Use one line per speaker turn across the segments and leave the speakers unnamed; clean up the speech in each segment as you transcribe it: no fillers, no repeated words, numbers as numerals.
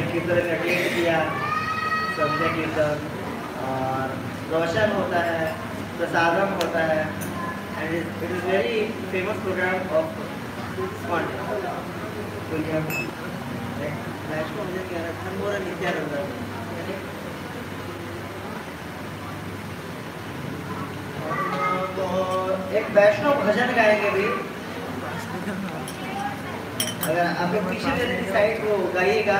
कीर्तन अटेंड किया, संध्या कीर्तन, और रोशन होता है, प्रसादम होता है, and it is very famous program of ISKCON. Vaishnav मुझे कह रहा था मोरा नित्यानंद, तो एक वैष्णव भजन गाएंगे भी। अगर आप पीछे वाली साइड को गाइएगा,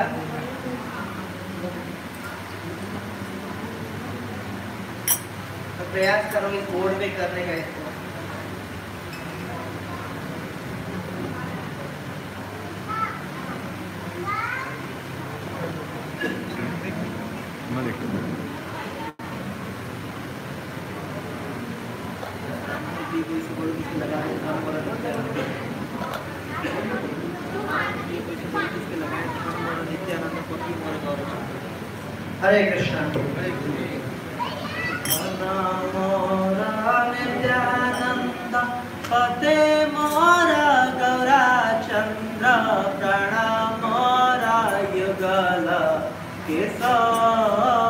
तो प्रयास करो इस बोर्ड पे करने का इसको। हरे कृष्णा। नित्यानंद पते मोरा गौरा चंद्र, प्रणाम मोरा युगल किशोर।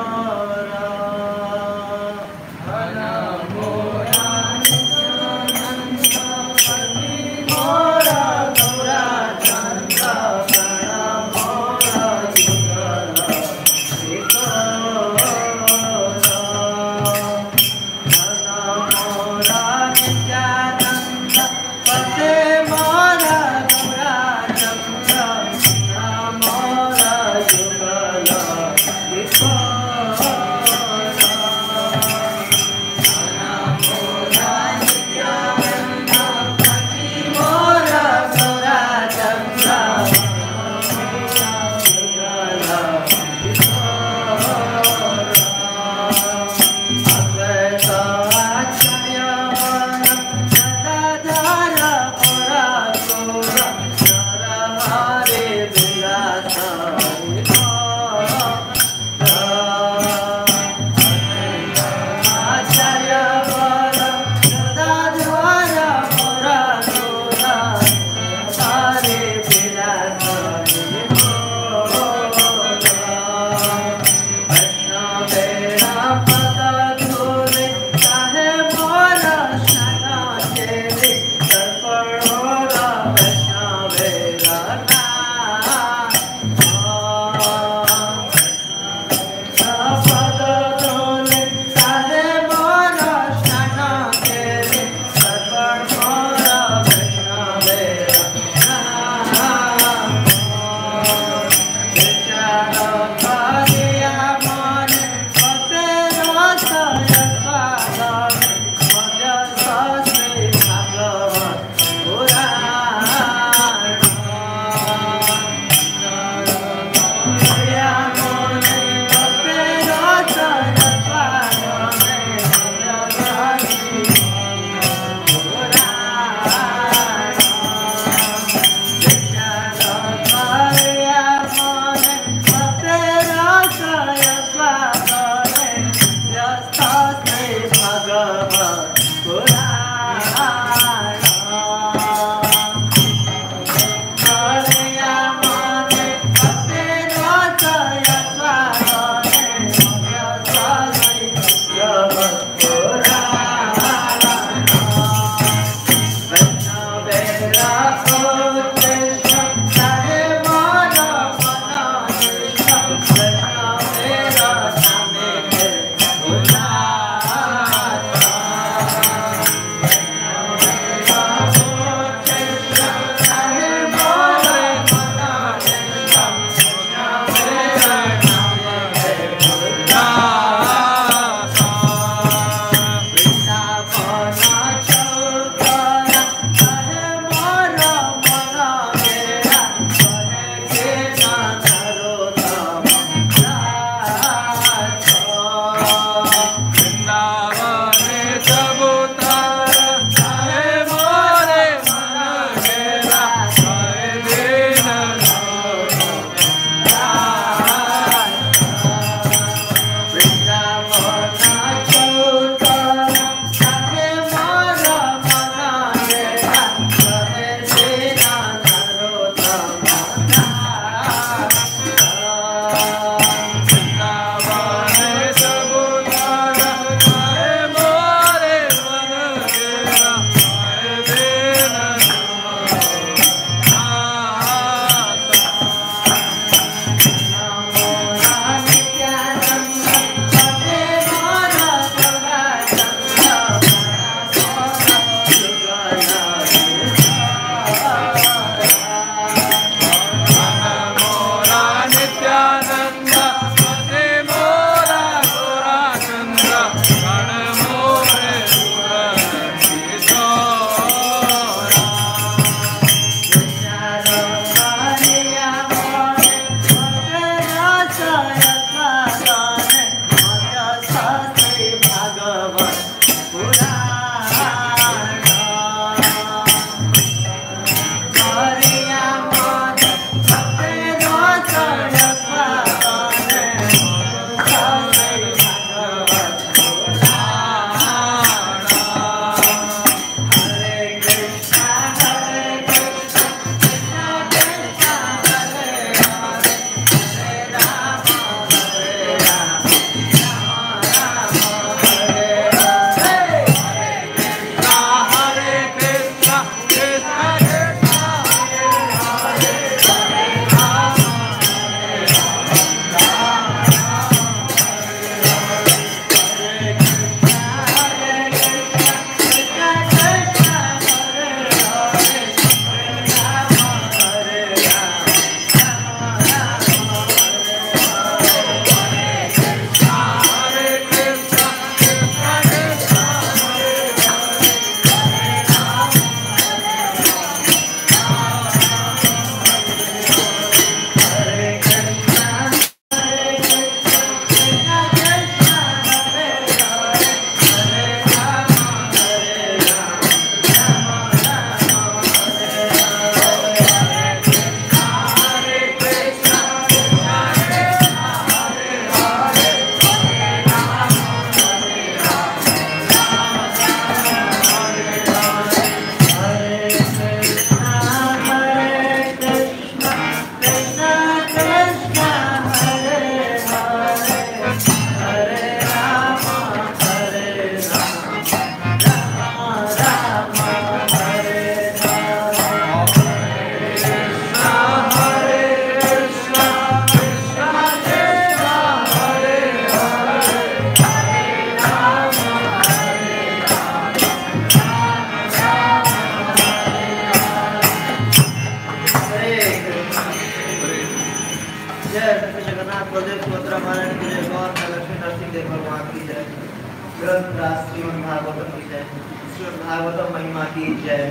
जगन्नाथ बलदेव सुभद्रा महारानी की जय, गौर लक्ष्मी नरसिंह देव भगवान की जय, ग्रंथराज श्रीमद् भागवतम की जय, श्रीमद् भागवतम महिमा की जय।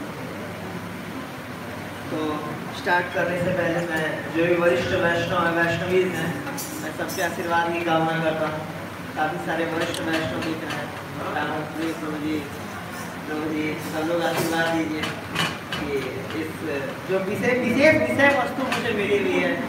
तो स्टार्ट करने से पहले मैं जो भी वरिष्ठ वैष्णव है, वैष्णवी हैं, मैं सबके आशीर्वाद की कामना करता हूँ। काफ़ी सारे वरिष्ठ वैष्णव दिख रहे हैं, प्रभु जी सब लोग आशीर्वाद दीजिए कि इस जो विशेष विषय वस्तु मुझे मिली हुई है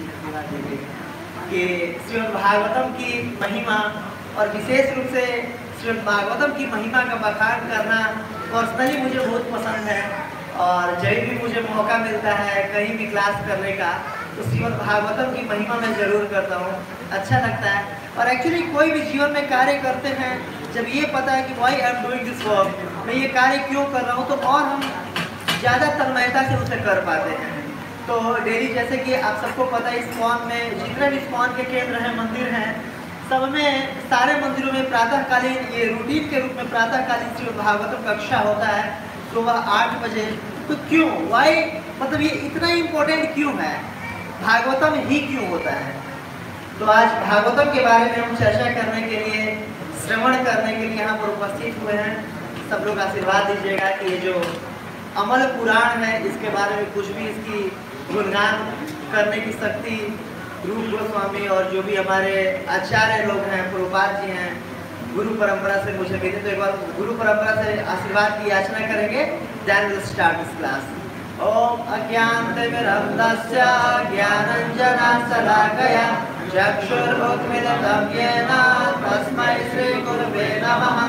कि श्रीमद् भागवतम की महिमा, और विशेष रूप से श्रीमद् भागवतम की महिमा का बखान करना पर्सनली मुझे बहुत पसंद है। और जब भी मुझे मौका मिलता है कहीं भी क्लास करने का, तो श्रीमद् भागवतम की महिमा मैं जरूर करता हूँ, अच्छा लगता है। और एक्चुअली कोई भी जीवन में कार्य करते हैं, जब ये पता है कि why I am doing this work, मैं ये कार्य क्यों कर रहा हूँ, तो और हम ज़्यादा तन्मयता से उसे कर पाते हैं। तो डेली जैसे कि आप सबको पता है, इस्कॉन में जितने भी इस्कॉन के केंद्र हैं, मंदिर हैं, सब में सारे मंदिरों में प्रातःकालीन ये रूटीन के रूप में प्रातःकालीन श्रीमद् भागवतम कक्षा होता है सुबह 8 बजे। तो क्यों, वाई, मतलब ये इतना इम्पोर्टेंट क्यों है, भागवतम ही क्यों होता है? तो आज भागवतम के बारे में हम चर्चा करने के लिए, श्रवण करने के लिए यहाँ पर उपस्थित हुए हैं। सब लोग आशीर्वाद दीजिएगा कि ये जो अमल पुराण है, इसके बारे में कुछ भी इसकी गुणगान करने की शक्ति रूप गोस्वामी और जो भी हमारे आचार्य लोग हैं, प्रभुपाद जी हैं, गुरु परंपरा से मुझे मिले। तो एक बार गुरु परंपरा से आशीर्वाद की याचना करेंगे, then will start this class. ओम अज्ञानतिमिरन्धस्य ज्ञानाञ्जनशलाकया चक्षुरुन्मीलितं येन तस्मै श्रीगुरवे नमः।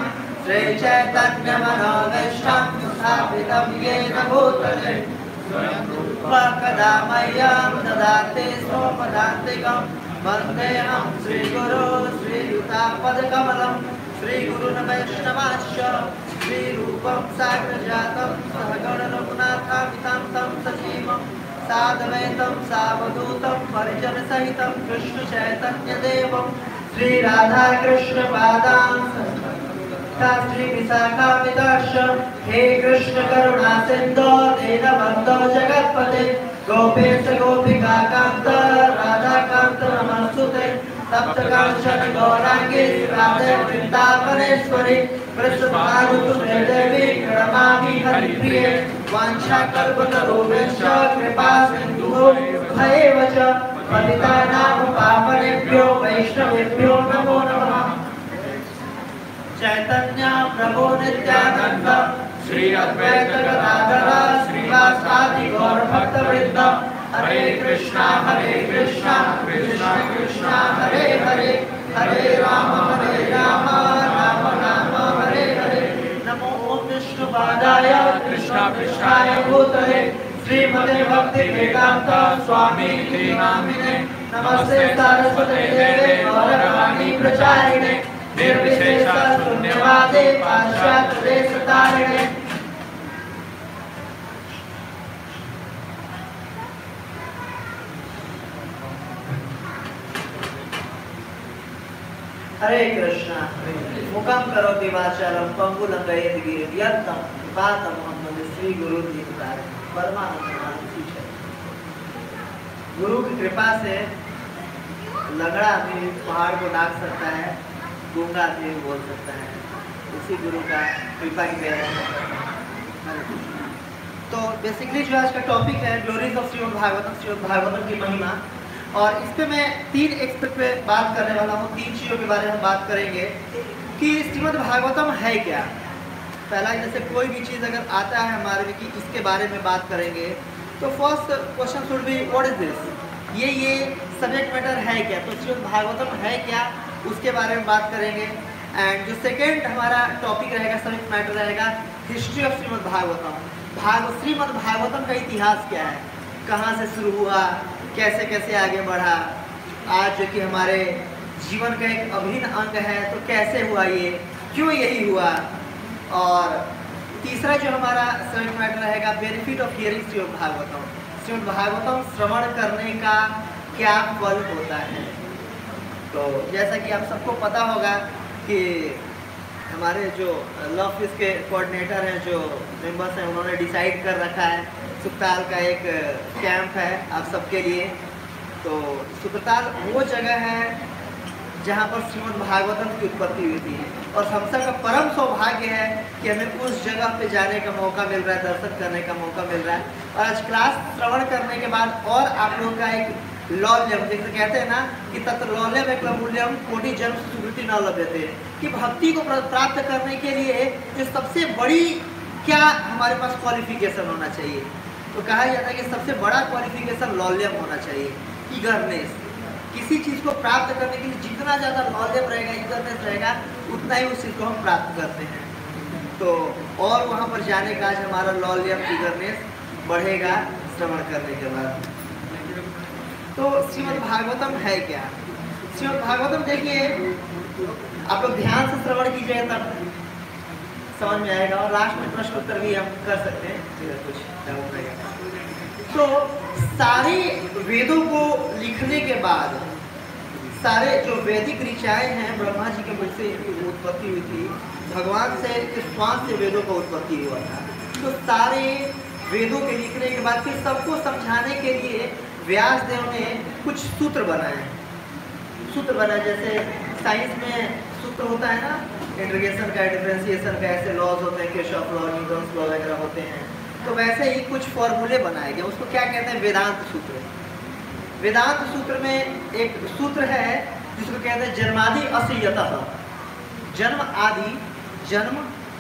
श्रीचैतन्यमनोभीष्टं स्थापितं येन भूतले कदा मह्यं ददाति स्वपदान्तिकं। वन्देऽहं श्रीगुरो श्रीयुतापदकमलं। श्रीगुरुन् वैष्णवांश्च श्रीरूपं साग्रजातं सहगण रघुनाथामितं तं सजीवं साद्वैतं सावधूतं परिजनसहितं कृष्णचैतन्यदेवं श्रीराधाकृष्णपादान् श्री विशाखामिताश्च। हे कृष्ण करुणा सिंधो दीनबन्धो जगत्पते गोपेश गोपिका कांत राधाकांत नमस्तुते। तप्त कांचन गौरांगी राधे वृंदावनेश्वरी कृष्णपादुके देवी प्रणमामि हरिप्रिये। वाञ्छाकल्पतरुभ्यश्च कृपा सिन्धुभ्यो भयेव च पतितानां पावनेभ्यो वैष्णवेभ्यो नमो नमः। चैतन्य प्रभु नित्यानंद श्री अद्वैत गदाधर श्रीवासादि गौर भक्तवृंद। हरे कृष्णा कृष्णा कृष्णा हरे हरे, हरे राम राम राम हरे हरे। नमो ओम विष्णुपादाय कृष्णाय भूतले श्रीमते भक्ति वेदांत स्वामी नामिने। नमस्ते सरस्वती देवे गौरवाणी प्रचारिणे निर्विशेष शून्यवादे पाश्चात्य देशतारिणे। हरे कृष्णा मुखम करोति वाचालं पंगुलंघयेत् गिरिं यत्तं पातमहं वन्दे श्री गुरु परमानंद। गुरु की कृपा से लंगड़ा आदमी पहाड़ को डाक सकता है, गूंगा आदमी बोल सकता है, उसी गुरु का कृपा की वजह से। तो बेसिकली जो आज का टॉपिक है ग्लोरीज ऑफ श्रीमद् भागवतम, श्रीमद् भागवतम की महिमा। और इस पे मैं 3 एस्पेक्ट पे बात करने वाला हूँ, 3 चीज़ों के बारे में हम बात करेंगे कि श्रीमद् भागवतम है क्या। पहला, जैसे कोई भी चीज़ अगर आता है हमारे में कि इसके बारे में बात करेंगे, तो first question should be what is this, ये सब्जेक्ट मैटर है क्या। तो श्रीमद् भागवतम है क्या, उसके बारे में बात करेंगे। एंड जो सेकेंड हमारा टॉपिक रहेगा, सब्जेक्ट मैटर रहेगा, हिस्ट्री ऑफ श्रीमद् भागवतम। श्रीमद् भागवतम का इतिहास क्या है, कहाँ से शुरू हुआ, कैसे कैसे आगे बढ़ा, आज जो कि हमारे जीवन का एक अभिन्न अंग है, तो कैसे हुआ ये, क्यों यही हुआ। और तीसरा जो हमारा सब्जेक्ट मैटर रहेगा, benefit of hearing Shrimad Bhagavatam. Shrimad Bhagavatam श्रवण करने का क्या फल होता है। तो जैसा कि आप सबको पता होगा कि हमारे जो लव फिश के कोऑर्डिनेटर हैं, जो मेंबर्स हैं, उन्होंने डिसाइड कर रखा है सुखताल का एक कैंप है आप सबके लिए। तो तो सूत्रताल वो जगह है जहाँ पर श्रीमद् भागवतम की उत्पत्ति हुई थी, और हम सब का परम सौभाग्य है कि हमें उस जगह पे जाने का मौका मिल रहा है, दर्शन करने का मौका मिल रहा है। और आज क्लास श्रवण करने के बाद और आप लोगों का एक लौल्यम, जैसे कहते हैं ना कि तत्र लौल्यम एक मूल्यम कोटि जन्म सुकृति न लभ्यते, कि भक्ति को प्राप्त करने के लिए जो सबसे बड़ी क्या हमारे पास क्वालिफिकेशन होना चाहिए, तो कहा जाता है कि सबसे बड़ा क्वालिफिकेशन लौल्यम होना चाहिए, ईगरनेस। किसी चीज़ को प्राप्त करने के लिए जितना ज़्यादा लौल्यम रहेगा, ईगरनेस रहेगा, उतना ही उस चीज़ को हम प्राप्त करते हैं। तो और वहाँ पर जाने का आज हमारा लौल्यम, ईगरनेस बढ़ेगा श्रवण करने के बाद। तो श्रीमद् भागवतम है क्या? श्रीमद् भागवतम देखिए, आप लोग ध्यान से श्रवण कीजिए तब समझ में आएगा, और लास्ट में प्रश्न उत्तर भी हम कर सकते हैं कुछ डाउट रहेगा। तो सारे वेदों को लिखने के बाद, सारे जो वैदिक ऋचाएँ हैं ब्रह्मा जी के मुख से उत्पत्ति हुई थी, भगवान से श्वास से वेदों का उत्पत्ति हुआ था। तो सारे वेदों के लिखने के बाद फिर सबको समझाने के लिए व्यास देव ने कुछ सूत्र बनाए। सूत्र बनाए जैसे साइंस में सूत्र होता है ना, इंटीग्रेशन का, डिफरेंशिएशन का, ऐसे लॉज होते हैं, किरचॉफ लॉ, न्यूटन्स लॉ वगैरह होते हैं। तो वैसे ही कुछ फॉर्मूले बनाए गए, उसको क्या कहते हैं? वेदांत सूत्र। वेदांत सूत्र में एक सूत्र है जिसको कहते हैं जन्मादि असीयतः, जन्म आदि, जन्म,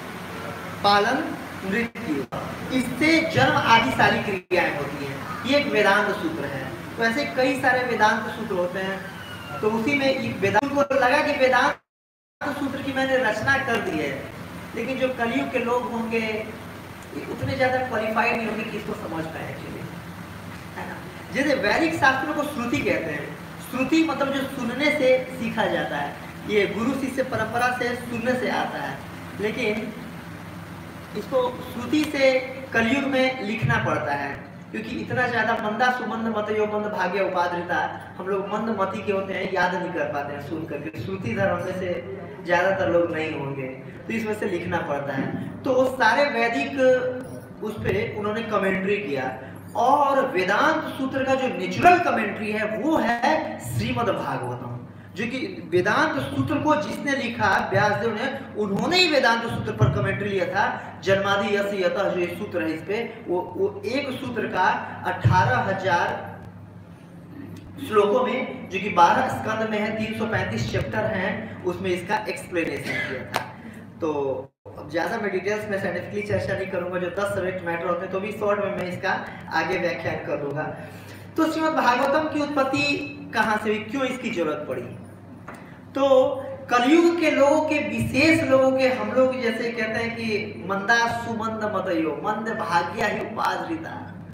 पालन, मृत्यु, इससे जन्म आदि सारी क्रियाएं होती हैं। ये एक वेदांत सूत्र है। तो ऐसे कई सारे वेदांत सूत्र होते हैं। तो उसी में वेदांत को लगा कि वेदांत सूत्र की मैंने रचना कर दी है, लेकिन जो कलयुग के लोग होंगे उतने ज्यादा क्वालिफाइड नहीं होंगे कि इसको समझ पाए एक्चुअली, है ना। जैसे वैदिक शास्त्रों को श्रुति कहते हैं। श्रुति मतलब जो सुनने से सीखा जाता है, ये गुरु शिष्य परंपरा से सुनने से आता है, लेकिन इसको श्रुति से कलयुग में लिखना पड़ता है, क्योंकि इतना ज्यादा मंदा सुमंद मतयो मंद भाग्य उपाद्रिता, हम लोग मंद मति के होते हैं, याद नहीं कर पाते हैं सुन करके। श्रुति धर्म में से ज्यादातर लोग नहीं होंगे, तो इस वजह से लिखना पड़ता है। तो सारे वैदिक उस पे उन्होंने कमेंट्री किया, और वेदांत सूत्र का जो नेचुरल कमेंट्री है वो है श्रीमद् भागवतम, जो कि वेदांत सूत्र को जिसने लिखा व्यासदेव ने, उन्होंने ही वेदांत सूत्र पर कमेंट्री लिया था। जन्मादि यस्य यतः जो सूत्र है, इस पे वो एक सूत्र का 18,000 श्लोकों में, जो कि 12 स्कंद में है, 335 चैप्टर हैं, उसमें इसका एक्सप्लेनेशन किया था। तो अब ज़्यादा मैं डिटेल्स में साइंटिफिकली चर्चा नहीं करूंगा, जो 10 सब्जेक्ट मैटर होते हैं, तो भी शॉर्ट में मैं इसका आगे व्याख्यान कर दूंगा। तो श्रीमद् भागवतम की उत्पत्ति कहाँ से हुई, क्यों इसकी जरूरत पड़ी? तो कलयुग के लोगों के, विशेष लोगों के, हम लोग जैसे कहते हैं कि मंदा सुमंद मतयो मंद भाग्या ही उपाद्रिता,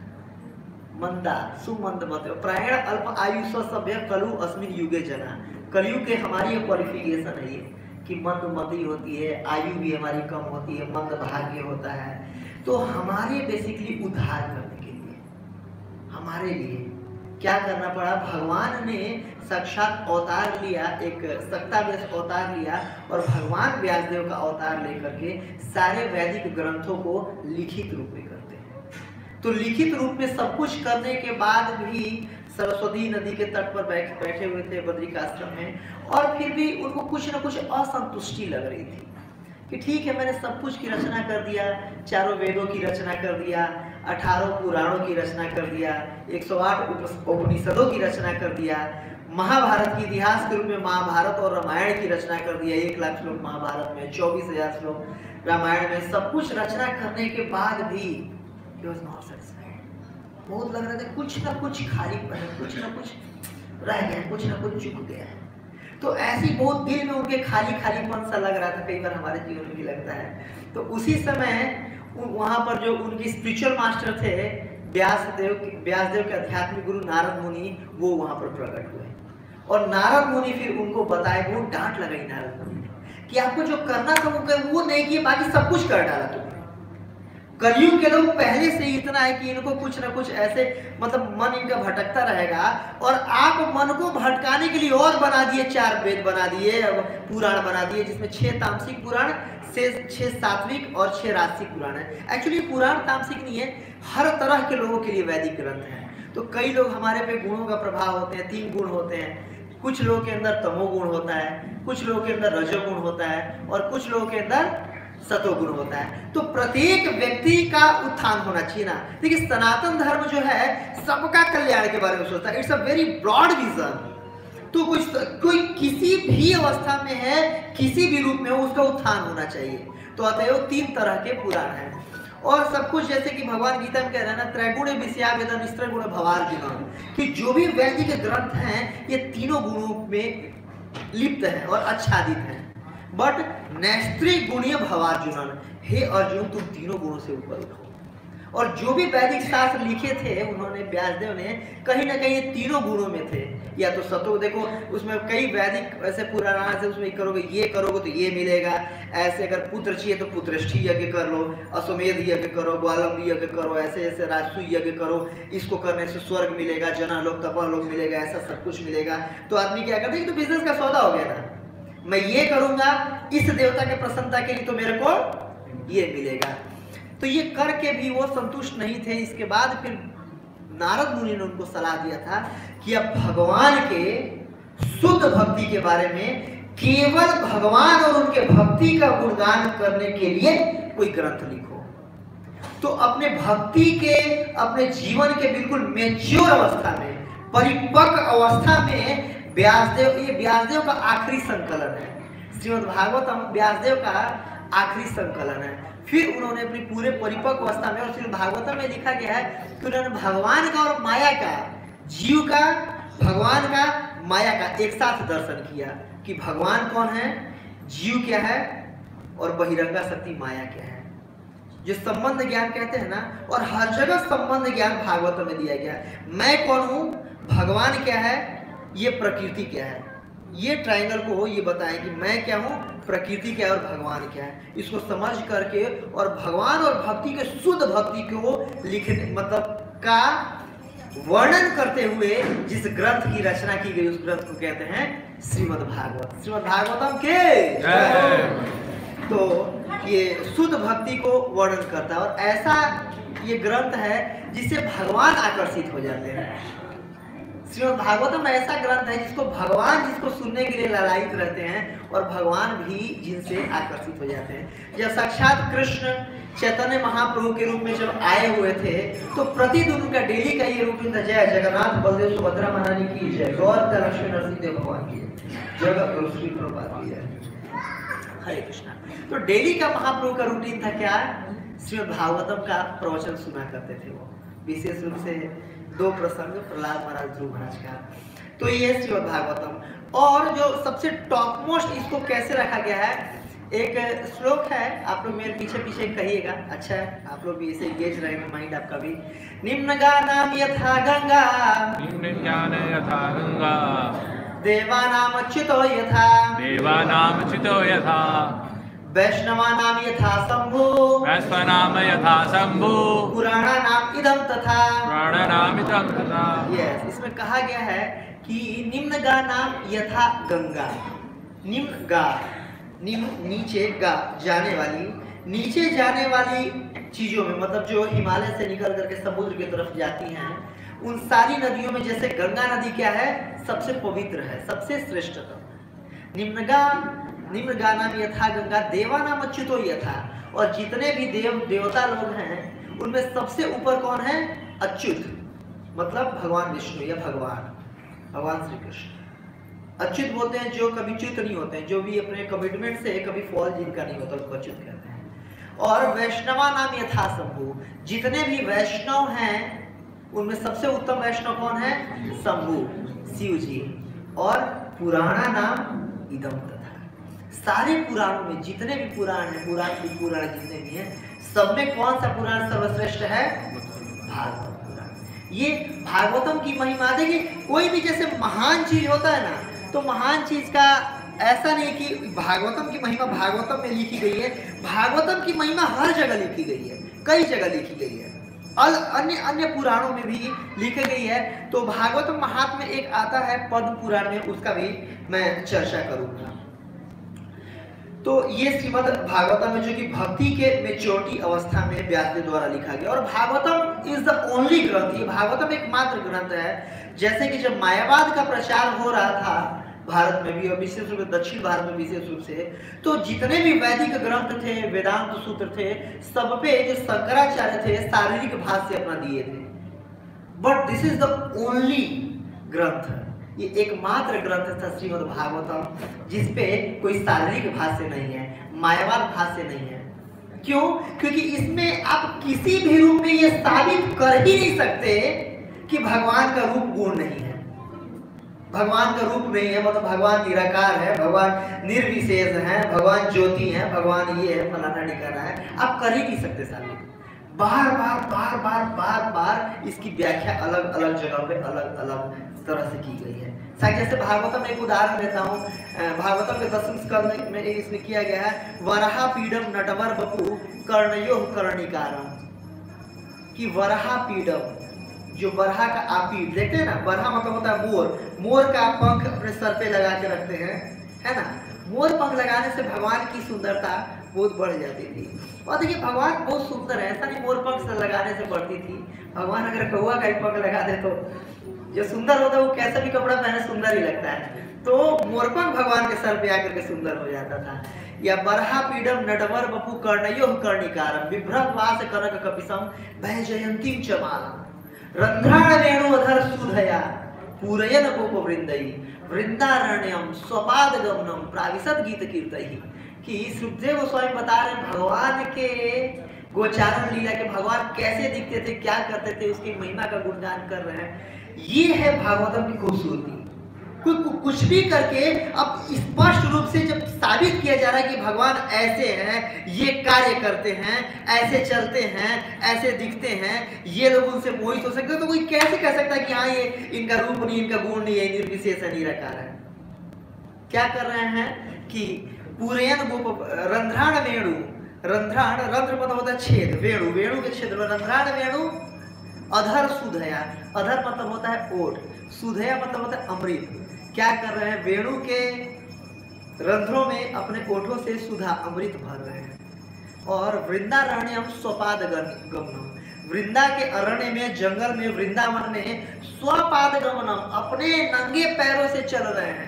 मंदा सुमंद मतयो प्रायण अल्प आयुष सभ्य कलु अस्मिन युगे जना। कलयुग के हमारी क्वालिफिकेशन है ये कि मंदमती होती है, आयु भी हमारी कम होती है, मंद भाग्य होता है। तो हमारे बेसिकली उद्धार करने के लिए, हमारे लिए क्या करना पड़ा? भगवान ने साक्षात अवतार लिया, एक सत्ताव्यस अवतार लिया, और भगवान व्यासदेव का अवतार लेकर के सारे वैदिक ग्रंथों को लिखित रूप में करते हैं। तो लिखित रूप में सब कुछ करने के बाद भी सरस्वती नदी के तट पर बैठे हुए थे बद्रिकाश्रम में, और फिर भी उनको कुछ न कुछ असंतुष्टि लग रही थी कि ठीक है, मैंने सब कुछ की रचना कर दिया, चारों वेदों की रचना कर दिया, 18 पुराणों की रचना कर दिया, 108 उपनिषदों की रचना कर दिया, महाभारत की इतिहास के रूप में महाभारत और रामायण की रचना कर दिया, 1 लाख श्लोक महाभारत में, 24,000 श्लोक रामायण में, सब कुछ रचना करने के बाद भी बहुत लग रहा था कुछ ना कुछ खाली पड़ा, कुछ ना कुछ रह गया, कुछ ना कुछ चूक गया है। तो ऐसी बहुत दिल में उनके खालीपन सा लग रहा था, कई बार हमारे जीवन में भी लगता है। तो उसी समय वहाँ पर जो उनकी स्पिरिचुअल मास्टर थे व्यासदेव के आध्यात्मिक गुरु नारद मुनि, वो वहाँ पर प्रकट हुए, और नारद मुनि फिर उनको बताए, बहुत डांट लगाई नारद मुनि ने कि आपको जो करना था वो नहीं किया, बाकी सब कुछ कर डाला तुमने। कलयुग के लोग पहले से ही इतना है कि इनको कुछ ना कुछ ऐसे, मतलब मन इनका भटकता रहेगा, और आप मन को भटकाने के लिए और बना दिए, 4 वेद बना दिए, पुराण बना दिए, जिसमें 6 तामसिक पुराण, 6 सात्विक और 6 राजसिक पुराण है। एक्चुअली पुराण तामसिक नहीं है, हर तरह के लोगों के लिए वैदिक ग्रंथ है। तो कई लोग हमारे पे गुणों का प्रभाव होते हैं, 3 गुण होते हैं। कुछ लोगों के अंदर तमोगुण होता है, कुछ लोगों के अंदर रजोगुण होता है और कुछ लोगों के अंदर सतोगुण होता है। तो प्रत्येक व्यक्ति का उत्थान होना चाहिए ना। देखिए सनातन धर्म जो है सबका कल्याण के बारे में सोचता है, it's a very broad vision. तो कोई किसी भी अवस्था में है, किसी भी रूप में हो, उसका उत्थान होना चाहिए। तो अतएव 3 तरह के पुराण हैं और सब कुछ जैसे कि भगवान गीता में कह रहे हैं ना, त्रैगुण विषया वेदन निस्त्रगुण भवार्जुन, कि जो भी वैदिक ग्रंथ हैं ये तीनों गुणों में लिप्त हैं और आच्छादित हैं। बट नैस्त्री गुणीय भवार्जुन, हे अर्जुन तुम तीनों गुणों से ऊपर उठो। और जो भी वैदिक शास्त्र लिखे थे उन्होंने, व्यासदेव ने, कहीं ना कहीं ये तीनों गुणों में थे। या तो सतो, देखो उसमें कई वैदिक ऐसे पुराण से उसमें करोगे, ये करोगे तो ये मिलेगा, ऐसे अगर पुत्र चाहिए तो पुत्रष्ठी यज्ञ कर लो, अश्वमेध यज्ञ करो, ग्वालंबी यज्ञ करो, ऐसे ऐसे राजसू यज्ञ करो, इसको करने से स्वर्ग मिलेगा, जनलोक तपोलोक मिलेगा, ऐसा सब कुछ मिलेगा। तो आदमी क्या करते हैं, तो बिजनेस का सौदा हो गया ना, मैं ये करूंगा इस देवता के प्रसन्नता के लिए तो मेरे को ये मिलेगा। तो ये करके भी वो संतुष्ट नहीं थे। इसके बाद फिर नारद मुनि ने उनको सलाह दिया था कि अब भगवान के शुद्ध भक्ति के बारे में, केवल भगवान और उनके भक्ति का गुणगान करने के लिए कोई ग्रंथ लिखो। तो अपने भक्ति के, अपने जीवन के बिल्कुल मैच्योर अवस्था में, परिपक्व अवस्था में व्यासदेव, ये व्यासदेव का आखिरी संकलन है। श्रीमद् भागवतम व्यासदेव का आखिरी संकलन है। फिर उन्होंने अपनी पूरे परिपक्व अवस्था में, और श्रीमद् भागवतम में लिखा गया है कि उन्होंने भगवान का और माया का, जीव का, भगवान का, माया का एक साथ दर्शन किया कि भगवान कौन है, जीव क्या है और बहिरंगा शक्ति माया क्या है, जो संबंध ज्ञान कहते हैं ना। और हर जगह संबंध ज्ञान भागवत में दिया गया। मैं कौन हूँ, भगवान क्या है, ये प्रकृति क्या है, ये ट्रायंगल को ये बताएं कि मैं क्या हूँ, प्रकृति क्या है और भगवान क्या है। इसको समझ करके और भगवान और भक्ति के, शुद्ध भक्ति को लिखने, मतलब का वर्णन करते हुए जिस ग्रंथ की रचना की गई, उस ग्रंथ को कहते हैं श्रीमद् भागवत। श्रीमद् भागवतम के तो ये शुद्ध भक्ति को वर्णन करता है। और ऐसा ये ग्रंथ है जिससे भगवान आकर्षित हो जाते हैं। श्रीमद् भागवतम ऐसा ग्रंथ है जिसको भगवान, जिसको सुनने के लिए लालायित रहते हैं और भगवान भी जिनसे आकर्षित हो जाते हैं। जब साक्षात कृष्ण चैतन्य महाप्रभु के रूप में जब आए हुए थे तो प्रतिदिन उनका डेली का ये रूटीन था, जय जगन्नाथ बलदेव सुभद्रा महारानी की जय, गौर लक्ष्मी नरसिंह भगवान की जगत गुरु श्री प्रभुपाद की जय, हरे कृष्णा। तो डेली का महाप्रभु का रूटीन था क्या, श्रीमद् भागवतम का प्रवचन सुना करते थे वो। विशेष रूप से 2 प्रसंग प्रहलाद महाराज ध्रुव महाराज का। तो ये श्रीमद् भागवतम। और जो सबसे टॉप मोस्ट, इसको कैसे रखा गया है, एक श्लोक है, आप लोग मेरे पीछे पीछे कहिएगा, अच्छा है, आप लोग भी ऐसे एंगेज रहेंगे, माइंड आपका भी। निम्न गानाम यथा गंगा,
निम्न ज्ञान यथा गंगा,
देवानाम अच्युतो यथा,
देवानाम अच्युतो यथा,
वैष्णवानाम यथा शंभु,
वैष्णवानाम यथा शंभु,
पुराणानाम इदं तथा,
पुराणानाम इदं तथा।
यस, इसमें कहा गया है कि निम्न गा नाम यथा गंगा, निम्न गा, निम्न नीचे गा, जाने वाली, नीचे जाने वाली चीजों में, मतलब जो हिमालय से निकल करके समुद्र की तरफ जाती हैं, उन सारी नदियों में जैसे गंगा नदी क्या है, सबसे पवित्र है, सबसे श्रेष्ठतम। निम्न गा नाम यथा गंगा, देवानाम अच्युतो यथा, और जितने भी देवता लोग हैं उनमें सबसे ऊपर कौन है, अच्युत, मतलब भगवान विष्णु या भगवान श्री कृष्ण। अच्युत बोलते हैं जो कभी च्युत नहीं होते हैं, जो भी अपने कमिटमेंट से कभी फॉल जिनका नहीं होता उसको अच्युत कहते हैं। और वैष्णवा नाम यथा शंभु, जितने भी वैष्णव हैं उनमें सबसे उत्तम वैष्णव कौन है, शंभु, शिव जी। और पुराणा नाम इदम तथा, सारे पुराणों में जितने भी पुराण हैं, पुराण जितने भी हैं, सब में कौन सा पुराण सर्वश्रेष्ठ है, भागवत। ये भागवतम की महिमा, देखिए कोई भी जैसे महान चीज होता है ना, तो महान चीज का ऐसा नहीं कि भागवतम की महिमा भागवतम में लिखी गई है, भागवतम की महिमा हर जगह लिखी गई है, कई जगह लिखी गई है, अन्य पुराणों में भी लिखी गई है। तो भागवतम महात्म्य एक आता है पद्म पुराण में, उसका भी मैं चर्चा करूंगा।
तो ये श्रीमद् भागवतम में जो कि भक्ति के मेच्योरिटी अवस्था में व्यास द्वारा लिखा गया। और Bhagavatam is the only granth, ये भागवतम एकमात्र ग्रंथ है। जैसे कि जब मायावाद का प्रचार हो रहा था भारत में भी और विशेष रूप से दक्षिण भारत में विशेष रूप से, तो जितने भी वैदिक ग्रंथ थे, वेदांत सूत्र थे, सब पे जो शंकराचार्य थे शारीरिक भाष्य अपना दिए थे। But this is the only granth, ये एकमात्र ग्रंथ था श्रीमद् भागवतम जिसपे कोई शारीरिक भाष्य नहीं है, मायावाद भाष्य नहीं है। क्यों? क्योंकि इसमें आप किसी भी रूप में ये साबित कर ही नहीं सकते कि भगवान का रूप गुण नहीं है, भगवान का रूप नहीं है, मतलब भगवान निराकार है, भगवान निर्विशेष है, भगवान ज्योति है, भगवान ये है, फलाना ठिकाना है। आप कर ही नहीं सकते साबित। बार बार बार बार बार बार इसकी व्याख्या अलग अलग जगह पे अलग अलग तरह से की गई है। जैसे भागवतम में एक उदाहरण देता हूँ, भागवतम के 10वें स्कंद में इसमें किया गया है वराहा पीडम नटवर बपु कर्णयो कर्णिकारम, कि वराहा पीडम, जो बरहा का आपीड देखते हैं ना, बरहा मतलब होता है मोर, मोर का पंख अपने सर पे लगा के रखते हैं, है ना। मोर पंख लगाने से भगवान की सुंदरता बहुत बढ़ जाती थी। और देखिए भगवान बहुत सुंदर है, ऐसा नहीं मोर पंख लगाने से बढ़ती थी। भगवान अगर कौवा का पंख लगा दे तो जो सुंदर होता है वो कैसा भी कपड़ा पहने सुंदर ही लगता है, तो मोरपंख भगवान के सर पे आकर के सुंदर हो जाता था। या बरहा पीडम नटवर बपु कर्णयो कर्णिकारम बिभ्रत वास कनक कपिसम भय जयंतीम चमालम रंध्राण वेणुअधर सुधया पूरयन गोप वृंदई वृंदारण्यम स्वपाद गमनम प्राविशद गीत कीर्तई। कि सुखदेव गोस्वामी बता रहे भगवान के गोचारण लीला के, भगवान कैसे दिखते थे, क्या करते थे, उसकी महिमा का गुणगान कर रहे हैं। ये है भागवतम की खूबसूरती। कुछ भी करके अब स्पष्ट रूप से जब साबित किया जा रहा है कि भगवान ऐसे हैं, ये कार्य करते हैं, ऐसे चलते हैं, ऐसे दिखते हैं, ये लोग उनसे मोहित हो सकते हैं, तो कोई कैसे कह सकता है कि हाँ ये इनका रूप नहीं, इनका गुण नहीं है, निर्विशेष है, निराकार है। क्या कर रहे हैं कि पूरयन गोप रंध्राण वेणु, रंध्राण रंध्र मतलब होता है छेद, वेणु वेणु के छेद में रंध्राण वेणु अधर सुधया, अधर मतलब होता है ओठ, सुधया मतलब होता है अमृत। क्या कर रहे हैं? वेणु के रंध्रों में अपने ओठों से सुधा अमृत भर रहे हैं। और वृंदारण्यम स्वपाद गमनम, वृंदा के अरण्य में, जंगल में, वृंदावन में स्वपाद गमनम अपने नंगे पैरों से चल रहे हैं।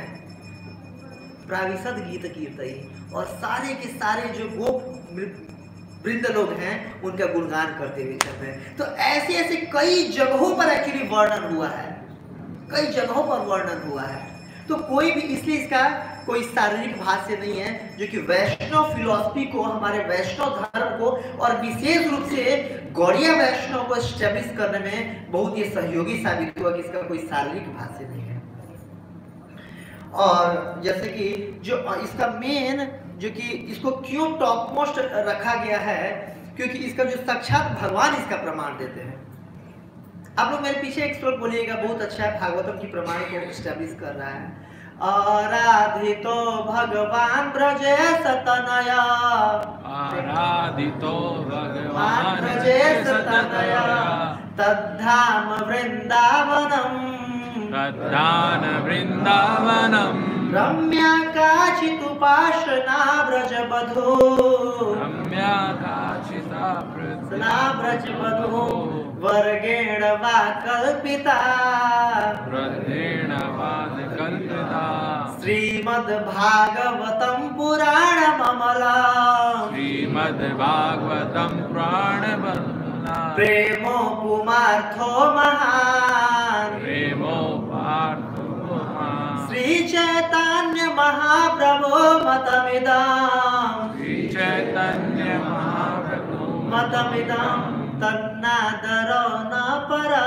प्राविशद गीत कीर्तई, और सारे के सारे जो गोप वृंद लोग हैं उनका गुणगान करते हुए चल रहे हैं। तो ऐसे ऐसे कई जगहों पर एक्चुअली वर्णन हुआ है, कई जगहों पर वर्णन हुआ है। तो कोई भी, इसलिए इसका कोई शारीरिक भाष्य नहीं है, जो कि वैष्णव फिलॉसफी को, हमारे वैष्णव धर्म को और विशेष रूप से गौड़िया वैष्णव को एस्टेब्लिश करने में बहुत ही सहयोगी साबित हुआ कि इसका कोई शारीरिक भाष्य नहीं है। और जैसे कि जो इसका मेन, जो कि इसको क्यों टॉप मोस्ट रखा गया है, क्योंकि इसका जो साक्षात भगवान इसका प्रमाण देते हैं। आप लोग मेरे पीछे एक श्लोक बोलिएगा, बहुत अच्छा है, भागवतम की प्रमाण को एस्टैब्लिश कर रहा है। आराधितो भगवान ब्रजेश तनया,
आराधितो भगवान
ब्रजेश तनया तद्धाम वृंदावनम,
तद्धाम वृंदावनम
रम्या काचित् उपासना ब्रजबधो,
रम्या काचिता
ब्रजबधो वर्गेण वा कल्पिता,
व्रतेण वा कल्पिता
श्रीमद्भागवतं पुराणममलम्,
श्रीमद्भागवतं पुराणममलम्
प्रेमोपुमार्थो महान्,
प्रेमोपार्थो महान्
श्री चैतन्य महाप्रभो मतमिदम्,
श्री चैतन्य महाप्रभु
मतमिदम् तन्नादरो न परा।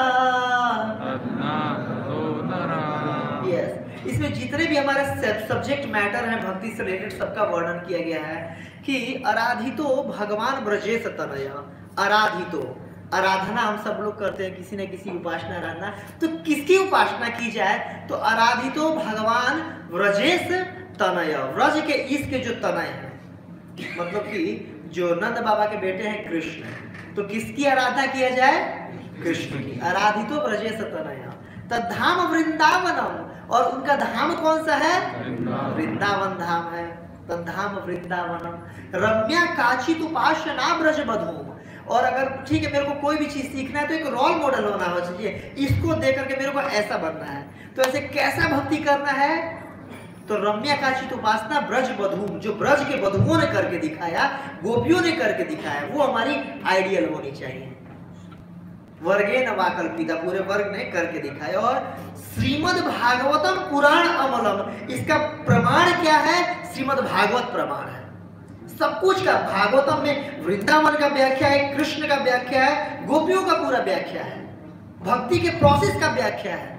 यस, इसमें जितने भी हमारे सब्जेक्ट मैटर हैं भक्ति से रिलेटेड सबका वर्णन किया गया है कि आराधितो भगवान ब्रजेश तनया। आराधितो, आराधना हम सब लोग करते हैं, किसी न किसी उपासना आराधना, तो किसकी उपासना की जाए? तो आराधितो भगवान ब्रजेश तनया, व्रज के इसके जो तनय है, मतलब कि जो नंद बाबा के बेटे हैं कृष्ण, तो किसकी आराधना किया जाए? कृष्ण की। आराधितो ब्रजेश तनया तद्धाम वृंदावनम, और उनका धाम कौन सा है? वृंदावन धाम है। तन्धाम वृंदावनम रम्या काचित उपासना ब्रज बधूम। और अगर ठीक है मेरे को कोई भी चीज सीखना है तो एक रोल मॉडल होना चाहिए, इसको देख करके मेरे को ऐसा बनना है। तो ऐसे कैसा भक्ति करना है? तो रम्या काचित उपासना ब्रज बधूम, जो ब्रज के बधुओं ने करके दिखाया, गोपियों ने करके दिखाया, वो हमारी आइडियल होनी चाहिए। वर्गे न वाकल्पिता, पूरे वर्ग ने करके दिखाया। और श्रीमद् भागवतम पुराण अमलम, इसका प्रमाण क्या है? श्रीमद् भागवत प्रमाण है। सब कुछ का भागवतम में वृंदावन का व्याख्या है, कृष्ण का व्याख्या है, गोपियों का पूरा व्याख्या है, भक्ति के प्रोसेस का व्याख्या है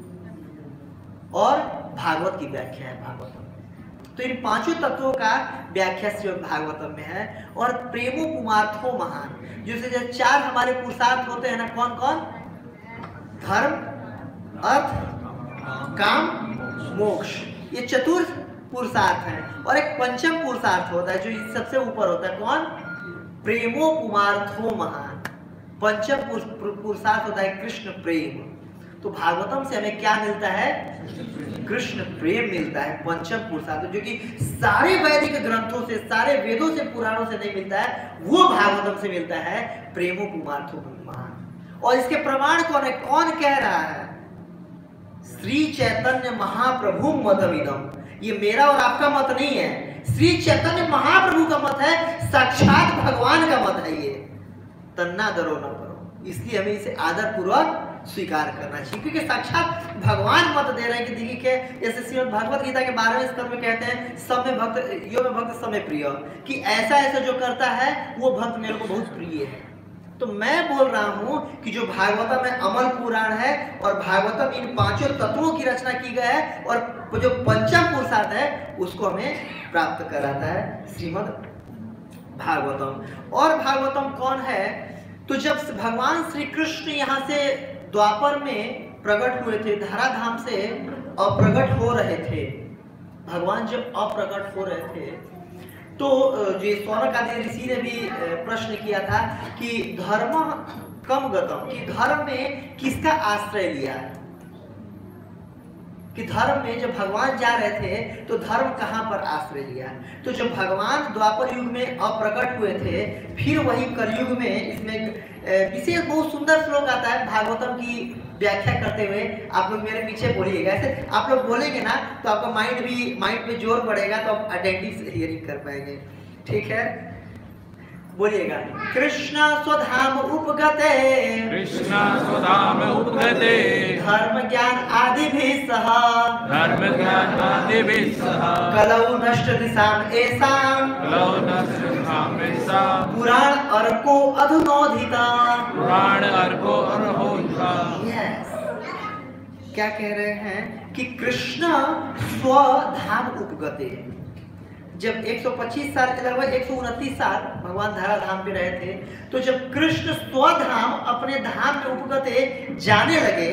और भागवत की व्याख्या है भागवतम। तो इन पांचों तत्वों का व्याख्या श्रीमद् भागवतम में है। और प्रेमो पुमार्थो महान, जैसे चार हमारे पुरुषार्थ होते हैं ना, कौन कौन? धर्म, अर्थ, काम, मोक्ष, ये चतुर्थ पुरुषार्थ है। और एक पंचम पुरुषार्थ होता है जो सबसे ऊपर होता है, कौन? प्रेमो पुमार्थो महान। पंचम पुरुषार्थ होता है कृष्ण प्रेम। तो भागवतम से हमें क्या मिलता है? कृष्ण प्रेम मिलता है, पंचम पुरुषार्थ, जो कि सारे वैदिक ग्रंथों से, सारे वेदों से, पुराणों से नहीं मिलता है, वो भागवतम से मिलता है, प्रेमो पुमार्थो महान। और इसके प्रमाण कौन है? कौन कह रहा है? श्री चैतन्य महाप्रभु मतमिदम। ये मेरा और आपका मत नहीं है, श्री चैतन्य महाप्रभु का मत है, साक्षात भगवान का मत है ये। तन्ना डरो न करो, इसलिए हमें इसे आदर पूर्वक स्वीकार करना चाहिए, क्योंकि साक्षात भगवान मत दे रहे हैं कि देखिए क्या, जैसे श्रीमद् भगवत गीता के 12वें स्कंद में कहते हैं, सब में भक्त यो में भक्त सब में प्रिय, कि ऐसा ऐसा जो करता है वो भक्त मेरे को बहुत प्रिय है। तो मैं बोल रहा हूं कि जो भागवतम में अमल पुराण है और भागवतम इन पांचों तत्वों की रचना की गई है, और जो पंचम पुरुषार्थ है उसको हमें प्राप्त कराता है श्रीमद् भागवतम। और भागवतम कौन है? तो जब भगवान श्री कृष्ण यहाँ से द्वापर में प्रकट हुए थे, धराधाम से अप्रकट हो रहे थे, भगवान जब अप्रकट हो रहे थे तो जो सौनक आदि ऋषि ने भी प्रश्न किया था कि धर्म कम गतम, कि धर्म में किसका आश्रय लिया, कि धर्म में जब भगवान जा रहे थे तो धर्म कहाँ पर आश्रय लिया। तो जब भगवान द्वापर युग में अप्रकट हुए थे, फिर वही कलयुग में, इसमें विशेष बहुत सुंदर श्लोक आता है भागवतम की व्याख्या करते हुए, आप लोग मेरे पीछे बोलिएगा, ऐसे आप लोग बोलेंगे ना तो आपका माइंड में जोर पड़ेगा, तो आप अटेंटिव हियरिंग कर पाएंगे। ठीक है, बोलिएगा। कृष्ण स्वधाम उपगते,
कृष्ण स्वधाम उपगते,
धर्म ज्ञान आदि भी सह,
धर्म ज्ञान आदि भी सह,
कलौ नष्ट दिशाम एसाम,
कलौ नष्ट दिशाम एसाम,
पुराण अर्को अधुनोधिता,
पुराण अर्को अधुनोधिता।
यस, क्या कह रहे हैं कि कृष्ण स्वधाम उपगते, जब 125 साल के लगभग 129 साल भगवान धराधाम पे रहे थे, तो जब कृष्ण स्वधाम अपने धाम में उपगते जाने लगे,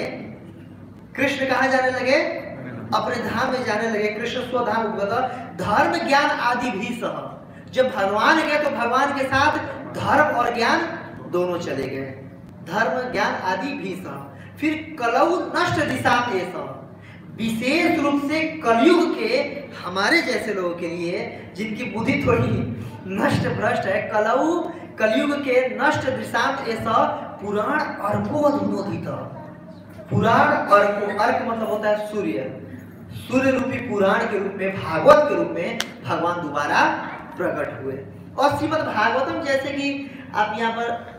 कृष्ण कहाँ जाने लगे? अपने धाम में जाने लगे, कृष्ण स्वधाम उपगत, धर्म ज्ञान आदि भी सह, जब भगवान गए तो भगवान के साथ धर्म और ज्ञान दोनों चले गए, धर्म ज्ञान आदि भी सह। फिर कलौ नष्ट दिशा एसा, विशेष रूप से कलयुग के हमारे जैसे लोगों के लिए जिनकी बुद्धि थोड़ी नष्ट भ्रष्ट है, कलयुग के नष्ट दिशा ऐसा पुराण अर्को अधुनोधित, पुराण अर्को, अर्क मतलब होता है सूर्य, सूर्य रूपी पुराण के रूप में, भागवत के रूप में भगवान दोबारा प्रकट हुए। और श्रीमद् भागवतम जैसे कि आप यहाँ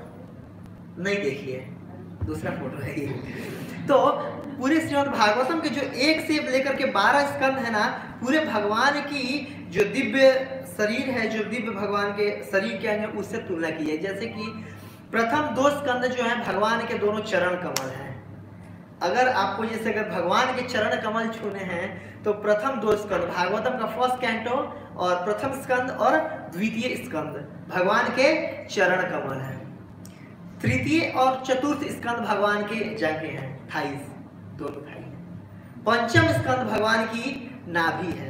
पर नहीं देखिए, दूसरा फोटो है ये, तो पूरे श्रीमद् भागवतम के जो 1 से लेकर के 12 स्कंद है ना, पूरे भगवान की जो दिव्य शरीर है, जो दिव्य भगवान के शरीर के अंग उससे तुलना की है। जैसे कि प्रथम 2 स्कंद जो है भगवान के दोनों चरण कमल हैं। अगर आपको जैसे अगर भगवान के चरण कमल छूने हैं तो प्रथम 2 स्कंद भागवतम का फर्स्ट कैंटो और प्रथम स्कंद और द्वितीय स्कंद भगवान के चरण कमल है। तृतीय और चतुर्थ स्कंद भगवान के जाके हैं, थाइस, दोनों थाई। पंचम स्कंद भगवान की नाभि है।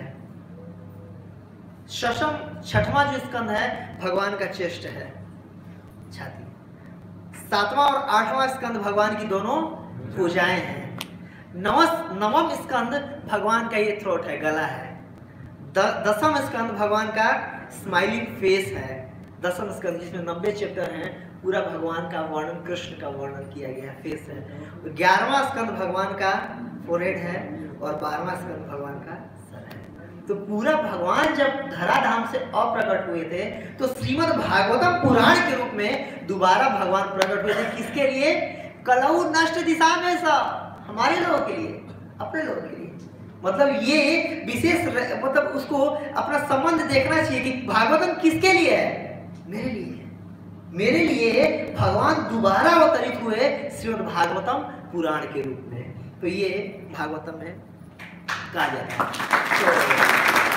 छठवां जो स्कंद है भगवान का चेस्ट है, छाती। 7वां और 8वां स्कंद भगवान की दोनों भुजाएं हैं। नवम स्कंद भगवान का ये थ्रोट है, गला है। दसम स्कंद भगवान का स्माइलिंग फेस है। दसम स्कंद जिसमें 90 चैप्टर हैं, पूरा भगवान का वर्णन, कृष्ण का वर्णन किया गया फेस है। 11वां स्कंद भगवान का फोरहेड है और 12वां स्कंद भगवान का सर है। तो पूरा भगवान जब धराधाम से अप्रकट हुए थे तो श्रीमद् भागवतम पुराण के रूप में दोबारा भगवान प्रकट हुए थे। किसके लिए? कलऊ नष्ट दिशा में सब, हमारे लोगों के लिए, अपने लोगों के लिए। मतलब ये विशेष, मतलब उसको अपना संबंध देखना चाहिए कि भागवतम किसके लिए है? मेरे लिए। मेरे लिए भगवान दोबारा अवतरित हुए श्रीमद् भागवतम पुराण के रूप में। तो ये भागवतम में कहा जाता है।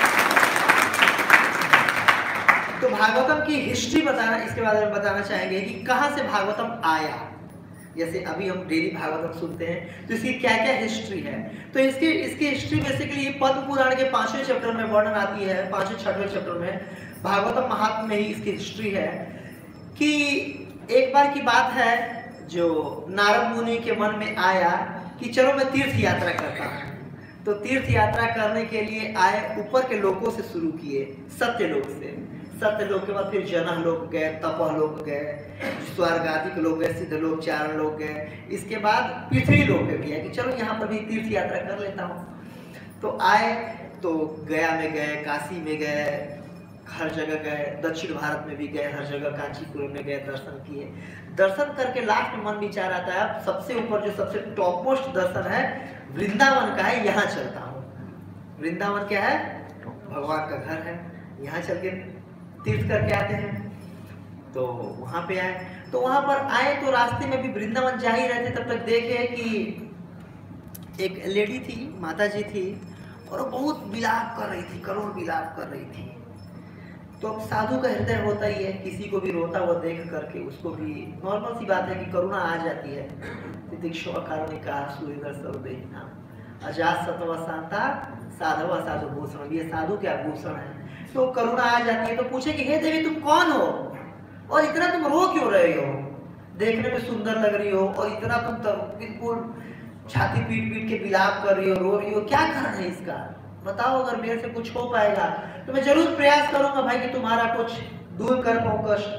तो भागवतम की हिस्ट्री बताना, इसके बारे में बताना चाहेंगे कि कहाँ से भागवतम आया। जैसे अभी हम डेली भागवतम सुनते हैं तो इसकी क्या क्या हिस्ट्री है। तो इसकी हिस्ट्री बेसिकली पद्म पुराण के 5वें चैप्टर में वर्णन आती है। 5वें 6वें चैप्टर में भागवतम महात्म्य में ही इसकी हिस्ट्री है कि एक बार की बात है, जो नारद मुनि के मन में आया कि चलो मैं तीर्थ यात्रा करता हूँ। तो तीर्थ यात्रा करने के लिए आए, ऊपर के लोकों से शुरू किए, सत्यलोक से। सत्यलोक के बाद फिर जनह लोक गए, तपह लोक गए, स्वर्ग आदि के लोग गए, सिद्धलोक, चारण लोक गए। इसके बाद पृथ्वी लोक पे गया कि चलो यहाँ पर भी तीर्थ यात्रा कर लेता हूँ। तो आए तो गया में गए, काशी में गए, हर जगह गए, दक्षिण भारत में भी गए, हर जगह कांचीपुरम में गए, दर्शन किए। दर्शन करके लास्ट में मन विचार आता है अब सबसे ऊपर जो सबसे टॉप मोस्ट दर्शन है वृंदावन का है, यहाँ चलता हूँ। वृंदावन क्या है? भगवान का घर है, यहाँ चल के तीर्थ करके आते हैं। तो वहाँ पे आए, तो वहाँ पर आए तो रास्ते में भी वृंदावन जा ही रहे थे, तब तक देखे कि एक लेडी थी, माता जी थी, और वो बहुत विलाप कर रही थी, करुण विलाप कर रही थी। तो अब साधु का हृदय होता ही है, किसी को भी रोता हुआ देख करके उसको भी नॉर्मल सी बात है कि करुणा आ जाती है। तितिक्षु कारुणिका सुरेंद्र सर्वदेहिना अजात सत्व शांता साधव साधु भूषण, ये साधु क्या भूषण है। तो करुणा आ जाती है, तो पूछे कि हे देवी तुम कौन हो और इतना तुम रो क्यों रहे हो? देखने में सुंदर लग रही हो और इतना तुम बिल्कुल छाती पीट पीट के विलाप कर रही हो, रो रही हो, क्या कारण है इसका? बताओ, अगर मेरे से कुछ हो पाएगा तो मैं जरूर प्रयास करूंगा भाई कि तुम्हारा कुछ दूर कर पाऊं कष्ट।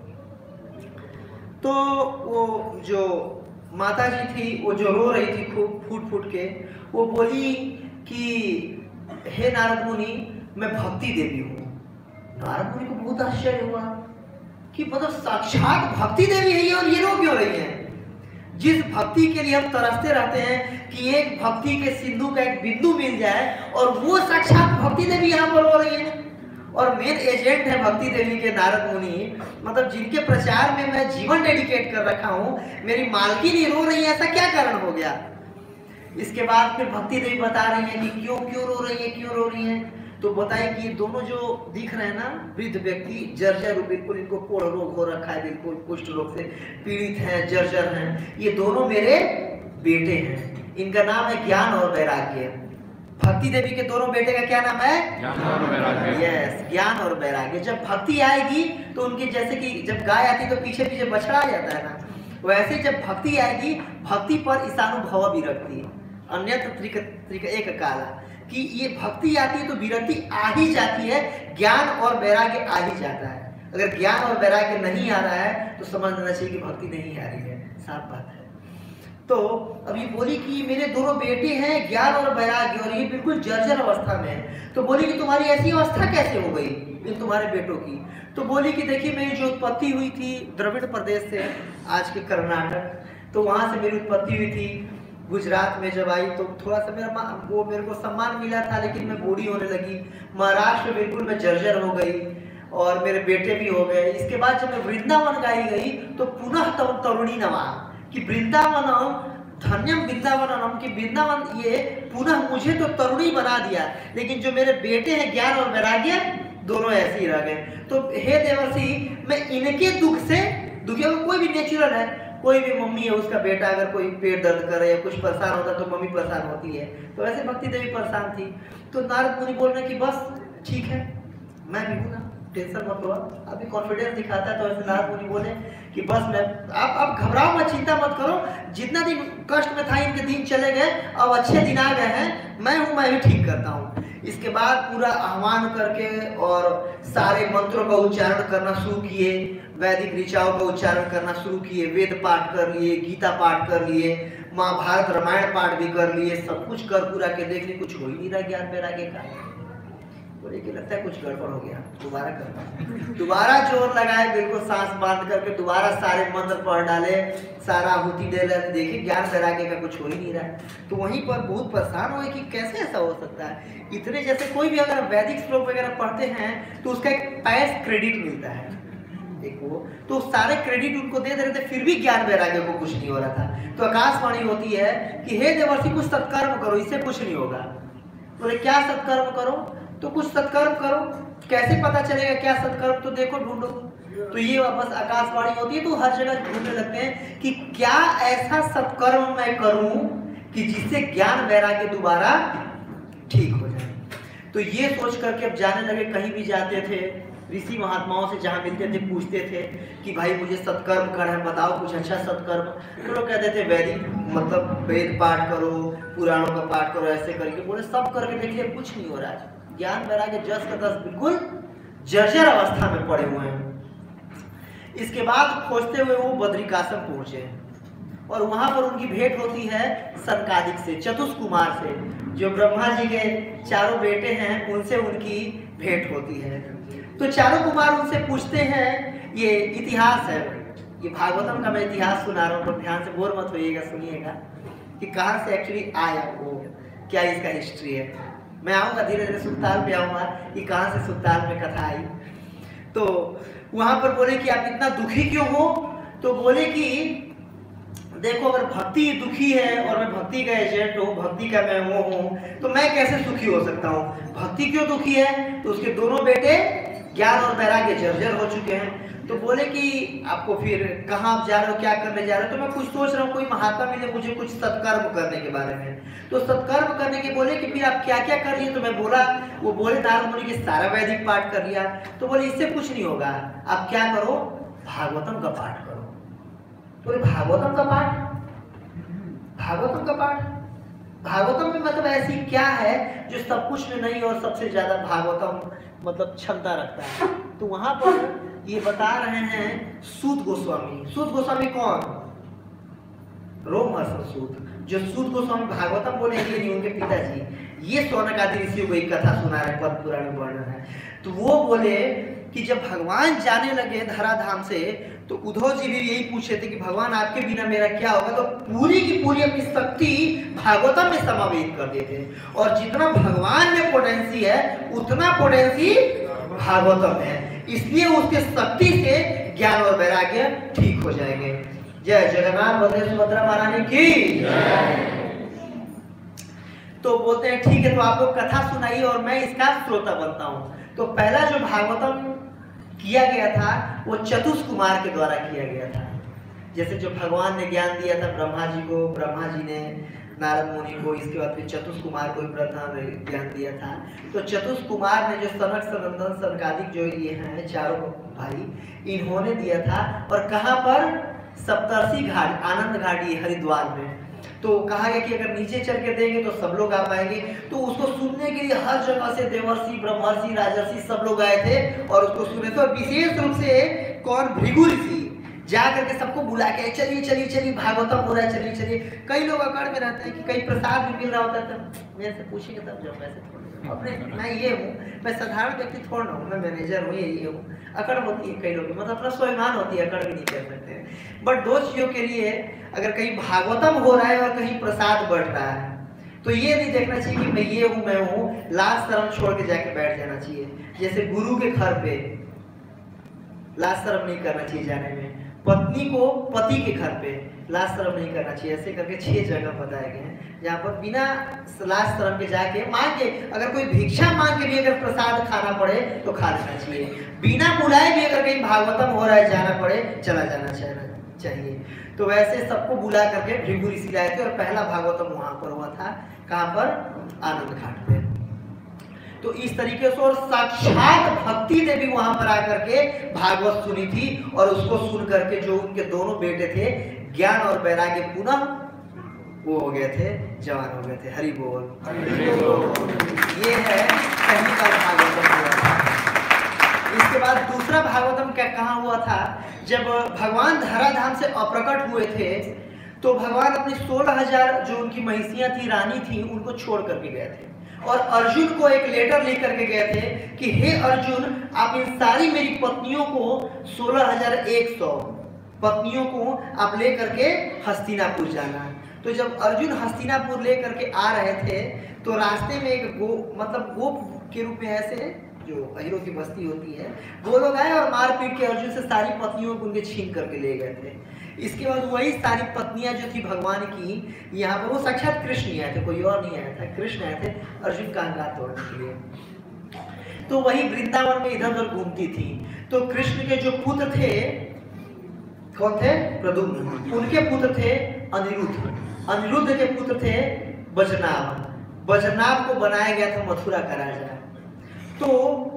तो वो जो माता जी थी, वो जो रो रही थी खूब फूट फूट के, वो बोली कि हे नारद मुनि, मैं भक्ति देवी हूँ। नारद मुनि को बहुत आश्चर्य हुआ कि मतलब साक्षात भक्ति देवी है ये, और ये रो क्यों रही है? जिस भक्ति के लिए हम तरसते रहते हैं कि एक भक्ति के सिंधु का एक बिंदु मिल जाए, और वो साक्षात भक्ति देवी यहाँ पर रो रही है। और मेन एजेंट है भक्ति देवी के नारद मुनि, मतलब जिनके प्रचार में मैं जीवन डेडिकेट कर रखा हूँ, मेरी मालकिन ही रो रही है, ऐसा क्या कारण हो गया? इसके बाद फिर भक्ति देवी बता रही है कि क्यों रो रही है, क्यों रो रही है। तो बताए कि ये दोनों जो दिख रहे हैं ना, वृद्ध व्यक्ति, जर्जर, बिल्कुल इनको कोढ़ रोग हो रखा है, बिल्कुल कुष्ठ रोग से पीड़ित हैं, जर्जर हैं, ये दोनों मेरे बेटे हैं। इनका नाम है ज्ञान और वैराग्य। भक्ति देवी के दोनों बेटे का क्या नाम है?
ज्ञान और वैराग्य।
यस, ज्ञान और वैराग्य। जब भक्ति आएगी तो उनके, जैसे कि जब गाय आती तो पीछे पीछे बछड़ा आ जाता है ना, वैसे जब भक्ति आएगी, भक्ति पर ईशानुभव भी रखती है, अन्यत्र त्रिक एक काला, कि ये भक्ति आती है तो विरक्ति आ ही जाती है, ज्ञान और वैराग्य आ ही जाता है। अगर ज्ञान और वैराग्य नहीं आ रहा है तो समझ लेना चाहिए कि भक्ति नहीं आ रही है, साफ बात है। तो अब ये बोली कि मेरे दोनों बेटे हैं, ज्ञान और वैराग्य, और ये बिल्कुल जर्जर अवस्था में है। तो बोली कि तुम्हारी ऐसी अवस्था कैसे हो गई इन तुम्हारे बेटों की? तो बोली कि देखिए, मेरी जो उत्पत्ति हुई थी द्रविड़ प्रदेश से, आज के कर्नाटक, तो वहाँ से मेरी उत्पत्ति हुई थी। गुजरात में जब आई तो थोड़ा सा मेरे को सम्मान मिला था, लेकिन मैं बूढ़ी होने लगी। महाराष्ट्र में बिल्कुल मैं जर्जर हो गई और मेरे बेटे भी हो गए। इसके बाद जब मैं वृंदावन गाई गई तो पुनः तरुणी नवा, कि वृंदावनम धन्यम वृंदावनम, कि वृंदावन ये पुनः मुझे तो तरुणी बना दिया, लेकिन जो मेरे बेटे हैं ज्ञान और वैराग्य, दोनों ऐसे ही रह गए। तो हे देवर्षि, मैं इनके दुख से दुखी, कोई भी नेचुरल है, कोई भी मम्मी है, उसका बेटा अगर कोई पेट दर्द करे या कुछ परेशान होता है तो मम्मी परेशान होती है, तो वैसे भक्ति देवी परेशान थी। तो नारद मुनि बोल रहे कि बस ठीक है, मैं भी हूँ ना, टेंशन मत लो। अभी कॉन्फिडेंस दिखाता है, तो ऐसे नारद मुनि बोले कि बस मैं, आप घबराओ मत, चिंता मत करो, जितना दिन कष्ट में था इनके दिन चले गए, अब अच्छे दिन आ गए हैं, मैं हूँ, मैं भी ठीक करता हूँ। इसके बाद पूरा आह्वान करके और सारे मंत्रों का उच्चारण करना शुरू किए, वैदिक ऋचाओं का उच्चारण करना शुरू किए, वेद पाठ कर लिए, गीता पाठ कर लिए, महाभारत रामायण पाठ भी कर लिए, सब कुछ कर पूरा के देख लिए, कुछ हो ही नहीं रहा ज्ञान वैराग्य का। बोले कि लगता है कुछ गड़बड़ हो गया, दोबारा करता। दोबारा जोर लगाए, बिल्कुल सांस बांध करके दोबारा सारे मंत्र पढ़ डाले, सारा आहुति दे रहे, देखिए ज्ञान वैराग्य का कुछ हो ही नहीं रहा है। तो वहीं पर बहुत परेशान हुए कि कैसे ऐसा हो सकता है। इतने जैसे कोई भी अगर वैदिक श्लोक वगैरह पढ़ते हैं तो उसका एक पैस क्रेडिट मिलता है, देखो, तो सारे क्रेडिट उनको दे रहे थे, फिर भी ज्ञान वैराग्य को कुछ नहीं हो रहा था। तो आकाशवाणी होती है कि हे देवर्षि कुछ सत्कर्म करो, इससे कुछ नहीं होगा। बोले क्या सत्कर्म करो? तो कुछ सत्कर्म करो। कैसे पता चलेगा क्या सत्कर्म? तो देखो ढूंढो। तो ये वापस आकाशवाणी होती है, तो हर जगह ढूंढने लगते हैं कि क्या ऐसा सत्कर्म मैं करूं कि जिससे ज्ञान वैराग्य दोबारा ठीक हो जाए। तो ये सोच करके अब जाने लगे, कहीं भी जाते थे ऋषि महात्माओं से जहाँ मिलते थे पूछते थे कि भाई मुझे सत्कर्म करना है, बताओ कुछ अच्छा सत्कर्म। तो लोग कहते थे वैदिक मतलब वेद पाठ करो, पुराणों का पाठ करो, ऐसे करके बोले सब करके देखिए कुछ नहीं हो रहा है। ज्ञान वैराग्य 10 का 10 बिल्कुल जर्जर अवस्था में पड़े हुए हैं। इसके बाद खोजते हुए वो बद्रिकाश्रम पहुंचे और वहां पर उनकी भेंट होती है सनकादिक से, चतुष कुमार से, जो ब्रह्मा जी के चारों बेटे हैं, उनसे उनकी भेंट होती है। तो चारों कुमार उनसे पूछते हैं, ये इतिहास है, ये भागवतम का मैं इतिहास सुना रहा हूँ, तो ध्यान से बोर मत होइएगा, सुनिएगा कि कहाँ से एक्चुअली आया वो, क्या इसका हिस्ट्री है। मैं आऊँगा धीरे धीरे, सुखताल पे आऊँगा कि कहाँ से सुखताल में कथा आई। तो वहाँ पर बोले कि आप इतना दुखी क्यों हो? तो बोले कि देखो अगर भक्ति दुखी है और मैं भक्ति का एजेंट हूँ, भक्ति का मैं वो हूँ, तो मैं कैसे सुखी हो सकता हूँ? भक्ति क्यों दुखी है? तो उसके दोनों बेटे ज्ञान और वैराग्य जर्जर हो चुके हैं। तो बोले कि आपको फिर कहाँ आप जा रहे हो, क्या करने जा रहे हो? तो मैं कुछ सोच रहा हूँ, कोई महात्मा मिले मुझे कुछ सत्कर्म करने के बारे में। तो सत्कर्म करने के बोले कि फिर आप क्या क्या कर लिए? तो मैं बोला, वो बोले नारद मुनि के सारा वैदिक पाठ कर लिया। तो बोले इससे कुछ नहीं होगा, आप क्या करो, भागवतम का पाठ करो। बोले भागवतम का पाठ? भागवतम का पाठ? भागवतम में मतलब ऐसी क्या है जो सब कुछ में नहीं और सबसे ज्यादा भागवतम मतलब क्षमता रखता है? तो वहां पर ये बता रहे हैं सूत गोस्वामी। सूत गोस्वामी कौन? रोमहर्षण सूत। जो सूत गोस्वामी भागवतम बोलेंगे नहीं, उनके पिताजी। ये शौनक आदि ऋषियों को एक कथा सुना रहे, पद्म पुराण में वर्णन है। तो वो बोले कि जब भगवान जाने लगे धराधाम से, तो उद्धव जी भी यही पूछे थे कि भगवान आपके बिना मेरा क्या होगा। तो पूरी की पूरी अपनी शक्ति भागवतम में समावेश कर देते, और जितना भगवान में पोटेंसी है उतना पोटेंसी भागवतम है, इसलिए उसके शक्ति से ज्ञान और वैराग्य ठीक हो जाएंगे। जय जगन्नाथ बलदेव सुभद्रा महारानी की। तो बोलते हैं ठीक है, तो आप लोग कथा सुनाइए और मैं इसका श्रोता बनता हूँ। तो पहला जो भागवतम किया गया था वो चतुष कुमार के द्वारा किया गया था। जैसे जो भगवान ने ज्ञान दिया था ब्रह्मा जी को, ब्रह्मा जी ने नारद मुनि को, इसके बाद फिर चतुष कुमार को प्रथम ज्ञान दिया था। तो चतुष कुमार ने जो सनक सनंदन सनकादिक जो ये हैं चारों भाई, इन्होंने दिया था। और कहाँ पर? सप्तर्षि घाट, आनंद घाटी हरिद्वार में। तो कहा गया कि अगर नीचे चल के देंगे तो सब लोग आ पाएंगे। तो उसको सुनने के लिए हर जगह से देवर्षि, ब्रह्मर्षि, राजर्षि सब लोग आए थे और उसको सुने थे। और विशेष रूप से कौन? भृगु ऋषि जा करके सबको बुला के चलिए चलिए चलिए भागवतम हो रहा है, चलिए चलिए। कई लोग अकड़ में रहते हैं कि कहीं प्रसाद भी मिल रहा होता है, तो मेरे से पूछेंगे तब जब वैसे अपने मैं ये हूँ, मैं साधारण व्यक्ति थोड़ा ना हूँ, मैं मैनेजर हूँ, ये हूँ। अकड़ होती है कई लोग, मतलब अपना स्वाभिमान होती है, अकड़ भी नहीं कह सकते हैं। बट दो चीज़ों के लिए, अगर कहीं भागवतम हो रहा है और कहीं प्रसाद बढ़ रहा है, तो ये नहीं देखना चाहिए कि मैं ये हूँ मैं हूँ, लाज शर्म छोड़ के जाके बैठ जाना चाहिए। जैसे गुरु के घर पे लाज शर्म नहीं करना चाहिए जाने में, पत्नी को पति के घर पे लाज शर्म नहीं करना चाहिए। ऐसे करके 6 जगह बताए गए हैं जहाँ पर बिना लाज शर्म के जाके मांग के, अगर कोई भिक्षा मांग के भी अगर प्रसाद खाना पड़े तो खा लेना चाहिए। बिना बुलाए भी अगर कहीं भागवतम हो रहा है जाना पड़े, चला जाना चाहिए। तो वैसे सबको बुला करके भृगु ऋषि लाए थे और पहला भागवतम वहां पर हुआ था। कहाँ पर? आनंद घाट पे। तो इस तरीके से, और साक्षात भक्ति ने भी वहां पर आकर के भागवत सुनी थी, और उसको सुन करके जो उनके दोनों बेटे थे ज्ञान और वैराग्य पुनः वो हो गए थे, जवान हो गए थे। हरि बोल। ये है दूसरा भागवतम क्या कहाँ हुआ था, जब भगवान धराधाम से अप्रकट हुए थे तो भगवान अपनी 16,000 जो उनकी महिषियाँ थी, रानी थी, उनको छोड़ करके गए थे और अर्जुन को एक लेटर लेकर करके गए थे कि हे अर्जुन, आप इन सारी मेरी पत्नियों को 16,100 पत्नियों को आप ले करके हस्तिनापुर जाना। तो जब अर्जुन हस्तिनापुर ले करके आ रहे थे तो रास्ते में एक गोप के रूप में ऐसे जो अहिरों की बस्ती होती है, वो लोग आए और मार पीट के अर्जुन से सारी पत्नियों को उनके छीन करके ले गए थे। इसके बाद वही सारी पत्नियां जो थी भगवान की, यहाँ पर वो साक्षात कृष्ण ही आए थे, कोई और नहीं आया था, कृष्ण आए थे अर्जुन का अंगार तोड़ने के लिए। तो वही वृंदावन में इधर उधर घूमती थी। तो कृष्ण के जो पुत्र थे, कौन थे? प्रद्युम्न। उनके पुत्र थे अनिरुद्ध। अनिरुद्ध के पुत्र थे वज्रनाभ। वज्रनाभ को बनाया गया था मथुरा का राजा। तो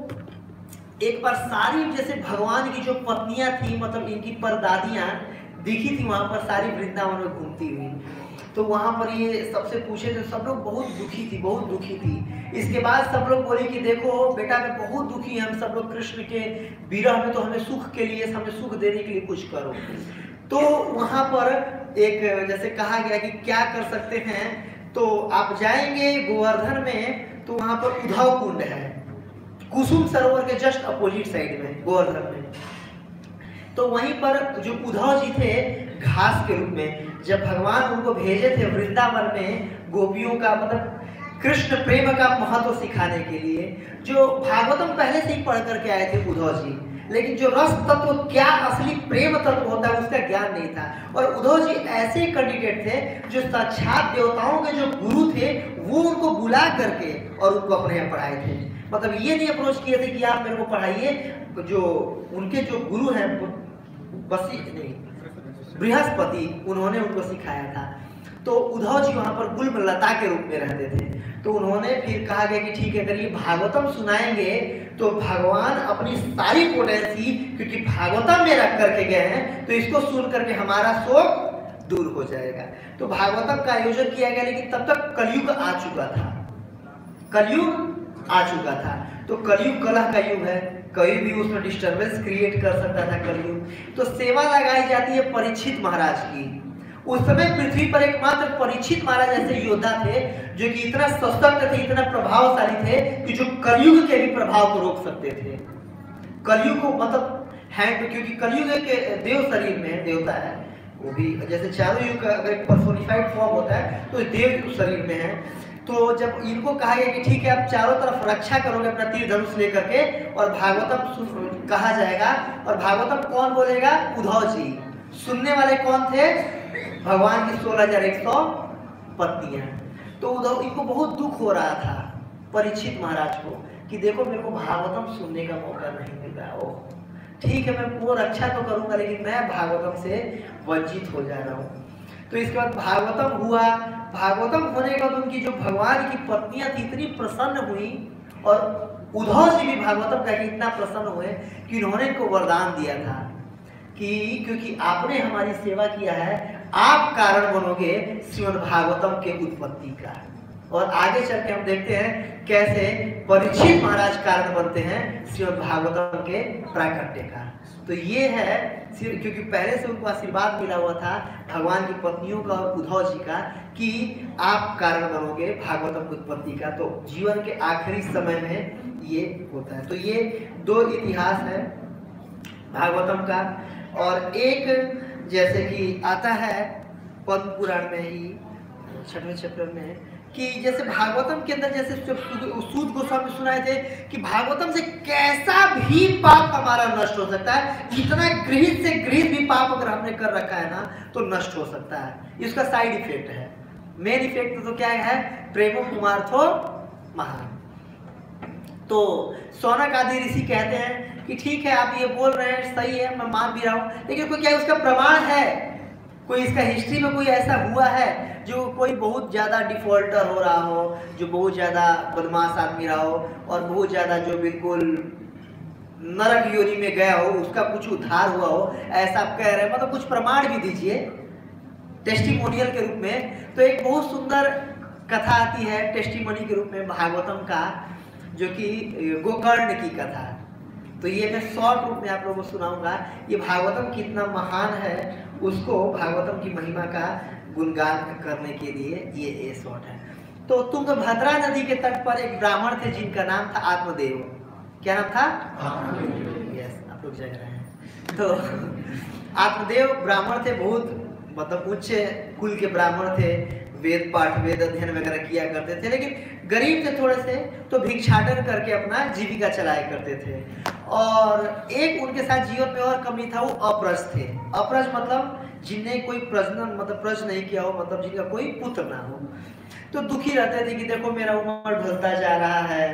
एक बार सारी जैसे भगवान की जो पत्नियां थी, मतलब इनकी परदादियां दिखी थी वहां पर सारी वृंदावन में घूमती हुई। तो वहां पर ये सबसे पूछे तो सब लोग बहुत दुखी थी, बहुत दुखी थी। इसके बाद सब लोग बोले कि देखो बेटा, मैं बहुत दुखी हम सब लोग कृष्ण के विरह में, तो हमें सुख के लिए, हमें सुख देने के लिए कुछ करो। तो वहां पर एक जैसे कहा गया कि क्या कर सकते हैं, तो आप जाएंगे गोवर्धन में, तो वहां पर उद्धव कुंड है, कुसुम सरोवर के जस्ट अपोजिट साइड में गोवर्धन में। तो वहीं पर जो उद्धव जी थे घास के रूप में, जब भगवान उनको भेजे थे वृंदावन में गोपियों का, मतलब कृष्ण प्रेम का महत्व सिखाने के लिए, जो भागवतम पहले से ही पढ़ करके आए थे उद्धव जी, लेकिन जो रस तत्व क्या असली प्रेम तत्व होता है उसका ज्ञान नहीं था। और उद्धव जी ऐसे कैंडिडेट थे जो साक्षात देवताओं के जो गुरु थे वो उनको बुला करके और उनको अपने यहाँ पढ़ाए थे। मतलब ये नहीं अप्रोच किए थे कि आप मेरे को पढ़ाइए, जो उनके जो गुरु हैं बृहस्पति, उन्होंने उनको सिखाया था। तो उद्धव जी वहां पर गुल्म लता के रूप में रहते थे। तो उन्होंने फिर कहा गया कि ठीक है, अगर ये भागवतम सुनाएंगे तो भगवान अपनी सारी पोटेंसी, क्योंकि भागवतम में रख करके गए हैं, तो इसको सुन करके हमारा शोक दूर हो जाएगा। तो भागवतम का आयोजन किया गया, लेकिन तब तक कलयुग आ चुका था, कलयुग आ चुका था। तो कलयुग कलह का युग है, कहीं भी उसमें डिस्टर्बेंस क्रिएट कर सकता था कलयुग। तो सेवा लगाई जाती है परीक्षित महाराज की। उस समय पृथ्वी पर एकमात्र परीक्षित महाराज ऐसे योद्धा थे जो कि इतना सशक्त थे, इतना प्रभावशाली थे कि जो कलयुग के भी प्रभाव को रोक सकते थे। कलयुग को मतलब हैंड, क्योंकि कलयुग एक देव शरीर में देवता है, वो भी जैसे चारों युग का अगर पर्सोनिफाइड फॉर्म होता है तो देव शरीर में है। तो जब इनको कहा गया कि ठीक है आप चारों तरफ रक्षा करोगे अपना तीर धनुष लेकर के, और भागवतम कहा जाएगा, और भागवतम कौन बोलेगा? उद्धव जी। सुनने वाले कौन थे? भगवान की 16,100 पत्नियां। तो उद्धव, इनको बहुत दुख हो रहा था परीक्षित महाराज को कि देखो मेरे को भागवतम सुनने का मौका नहीं मिल रहा। ओ ठीक है, मैं वो रक्षा तो करूंगा, लेकिन मैं भागवतम से वंचित हो जा रहा हूँ। तो इसके बाद भागवतम हुआ। भागवतम होने के बाद उनकी जो भगवान की पत्नियां थी इतनी प्रसन्न हुई, और उद्धव जी भी भागवतम का इतना प्रसन्न हुए कि उन्होंने इनको वरदान दिया था कि क्योंकि आपने हमारी सेवा किया है, आप कारण बनोगे श्रीमद् भागवतम के उत्पत्ति का। और आगे चल के हम देखते हैं कैसे परीक्षित महाराज कारण बनते हैं श्रीमद् भागवतम के प्राकट्य का। तो ये है, क्योंकि पहले से उनको आशीर्वाद मिला हुआ था भगवान की पत्नियों का और उद्धव जी का कि आप कारण बनोगे भागवतम की उत्पत्ति का। तो जीवन के आखिरी समय में ये होता है। तो ये दो इतिहास है भागवतम का। और एक जैसे कि आता है पद्म पुराण में ही 6वें चैप्टर में कि जैसे भागवतम के अंदर जैसे सूत गोस्वामी सुनाए थे कि भागवतम से कैसा भी पाप हमारा नष्ट हो सकता है। इतना गृहित से गृहित भी पाप अगर हमने कर रखा है ना तो नष्ट हो सकता है। इसका साइड इफेक्ट है। मेन इफेक्ट तो क्या है? प्रेमो कुमार्थो महान। तो सौनक आदि ऋषि कहते हैं कि ठीक है आप ये बोल रहे हैं, सही है, मैं मान भी रहा हूँ, लेकिन कोई क्या उसका प्रमाण है? कोई इसका हिस्ट्री में कोई ऐसा हुआ है जो कोई बहुत ज़्यादा डिफॉल्टर हो रहा हो, जो बहुत ज़्यादा बदमाश आदमी रहा हो, और बहुत ज़्यादा जो बिल्कुल नरक योनि में गया हो, उसका कुछ उद्धार हुआ हो, ऐसा आप कह रहे हैं? मतलब कुछ प्रमाण भी दीजिए टेस्टिमोनियल के रूप में। तो एक बहुत सुंदर कथा आती है टेस्टिमोनी के रूप में भागवतम का, जो कि गोकर्ण की कथा। तो ये मैं शॉर्ट रूप में आप लोगों को सुनाऊंगा। ये भागवतम कितना महान है, उसको भागवतम की महिमा का गुणगान करने के लिए ये शॉर्ट है। तो तुंगभद्रा नदी के तट पर एक ब्राह्मण थे जिनका नाम था आत्मदेव। क्या नाम था? यस, आप लोग जग रहे हैं। तो आत्मदेव ब्राह्मण थे, बहुत मतलब उच्च कुल के ब्राह्मण थे, वेद पाठ वेद अध्ययन वगैरह किया करते थे, लेकिन गरीब थे थोड़े से, तो भिक्षाटन करके अपना जीविका चलाया करते थे। और एक उनके साथ जीवन में और कमी था, वो अप्रज थे। अप्रज मतलब जिनने कोई प्रजनन मतलब प्रज नहीं किया हो, मतलब जिनका कोई पुत्र ना हो। तो दुखी रहते थे कि देखो मेरा उम्र ढलता जा रहा है,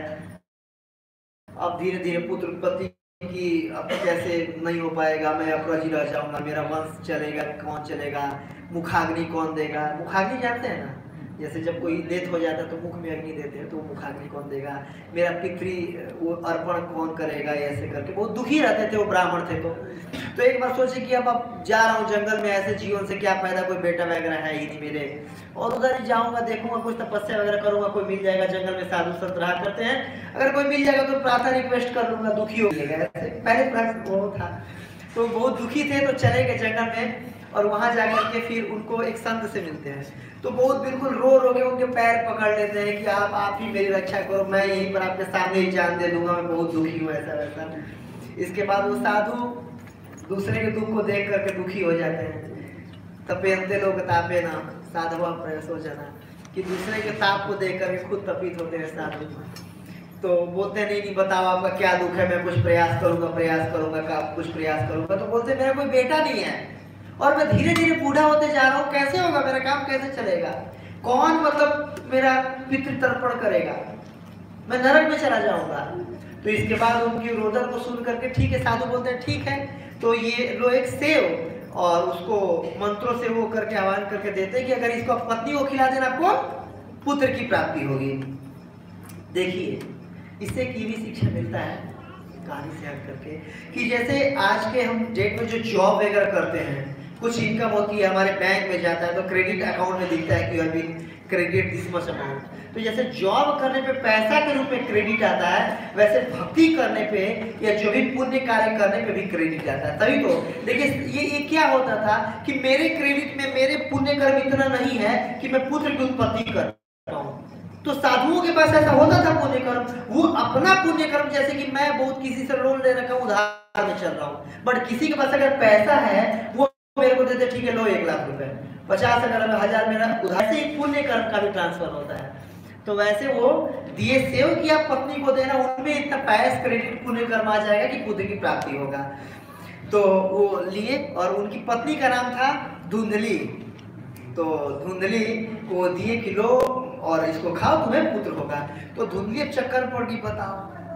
अब धीरे धीरे पुत्र उत्पत्ति की अब कैसे नहीं हो पाएगा, मैं अप्रज ही रह जाऊंगा, मेरा वंश चलेगा कौन चलेगा, मुखाग्नि कौन देगा। मुखाग्नि जानते हैं ना, जैसे जब कोई डेथ हो जाता है तो मुख में अग्नि देते हैं, तो मुखाग्नि कौन देगा, मेरा पितृ वो अर्पण कौन करेगा, ऐसे करके बहुत दुखी रहते थे वो ब्राह्मण थे। तो एक बार सोचे कि अब जा रहा हूँ जंगल में, ऐसे जीवन से क्या फायदा, कोई बेटा वगैरह है ही नहीं मेरे, और उधर ही जाऊंगा, देखूंगा कुछ तपस्या वगैरह करूंगा, कोई मिल जाएगा, जंगल में साधु संत रहा करते हैं, अगर कोई मिल जाएगा तो प्रार्थना रिक्वेस्ट कर लूंगा, दुखी हो जाएगा। ऐसे पहले प्रश्न वो था। तो बहुत दुखी थे, तो चले गए जंगल में, और वहां जाकर के फिर उनको एक संत से मिलते हैं। तो बहुत बिल्कुल रो के उनके पैर पकड़ लेते हैं कि आप ही मेरी रक्षा करो, मैं यहीं पर आपके सामने ही जान दे दूंगा, मैं बहुत दुखी हूँ, ऐसा वैसा। इसके बाद वो साधु दूसरे के दुख को देख करके दुखी हो जाते हैं। तपेंते लोग तापे ना साधुआ प्रयास हो जाना, कि दूसरे के ताप को देख करके खुद तपित होते हैं साधु। तो बोलते नहीं बताओ आपका क्या दुख है, मैं कुछ प्रयास करूंगा, कुछ प्रयास करूंगा। तो बोलते मेरा कोई बेटा नहीं है, और मैं धीरे धीरे बूढ़ा होते जा रहा हूँ, कैसे होगा, मेरा काम कैसे चलेगा, कौन मतलब मेरा पितृ तर्पण करेगा, मैं नरक में चला जाऊंगा। तो इसके बाद उनकी रोदन को सुन करके ठीक है, साधु बोलते हैं ठीक है, तो ये लो एक सेव, और उसको मंत्रों से वो करके आह्वान करके देते हैं कि अगर इसको पत्नी को खिला देना आपको पुत्र की प्राप्ति होगी। देखिए इससे एक ये भी शिक्षा मिलता है कहानी से हट करके, कि जैसे आज के हम डेट में जो जॉब वगैरह करते हैं, कुछ इनकम होती है, हमारे बैंक में जाता है तो क्रेडिट अकाउंट में दिखता है कि अभी क्रेडिट दिस मच अमाउंट। तो जैसे जॉब करने पे पैसा के रूप में क्रेडिट आता है, वैसे भक्ति करने पे या जो भी पुण्य कार्य करने पे भी क्रेडिट आता है। तभी तो देखिए ये क्या होता था कि मेरे क्रेडिट में मेरे पुण्य कर्म इतना नहीं है कि मैं पुत्र की उत्पत्ति कर पाऊं। तो साधुओं के पास ऐसा होता था पुण्य कर्म, वो अपना पुण्य कर्म, जैसे कि मैं बहुत किसी से लोन ले रखा हूँ, उधार में चल रहा हूँ, बट किसी के पास अगर पैसा है वो मेरे को देते, ठीक है लो 1 लाख रुपए, 50 अगर 1000 मेरा उधार से पुण्य कर्म का भी ट्रांसफर होता है। तो वैसे वो दिए सेव किया पत्नी को देना, उनमें इतना पैस क्रेडिट पुण्य कर्म आ जाएगा कि पुत्र की प्राप्ति होगा। तो वो लिए, और उनकी पत्नी का नाम था धुंधली। तो धुंधली को दिए कि लो और इसको खाओ, तुम्हें पुत्र होगा। तो धुंधली चक्कर पड़ गई, बताओ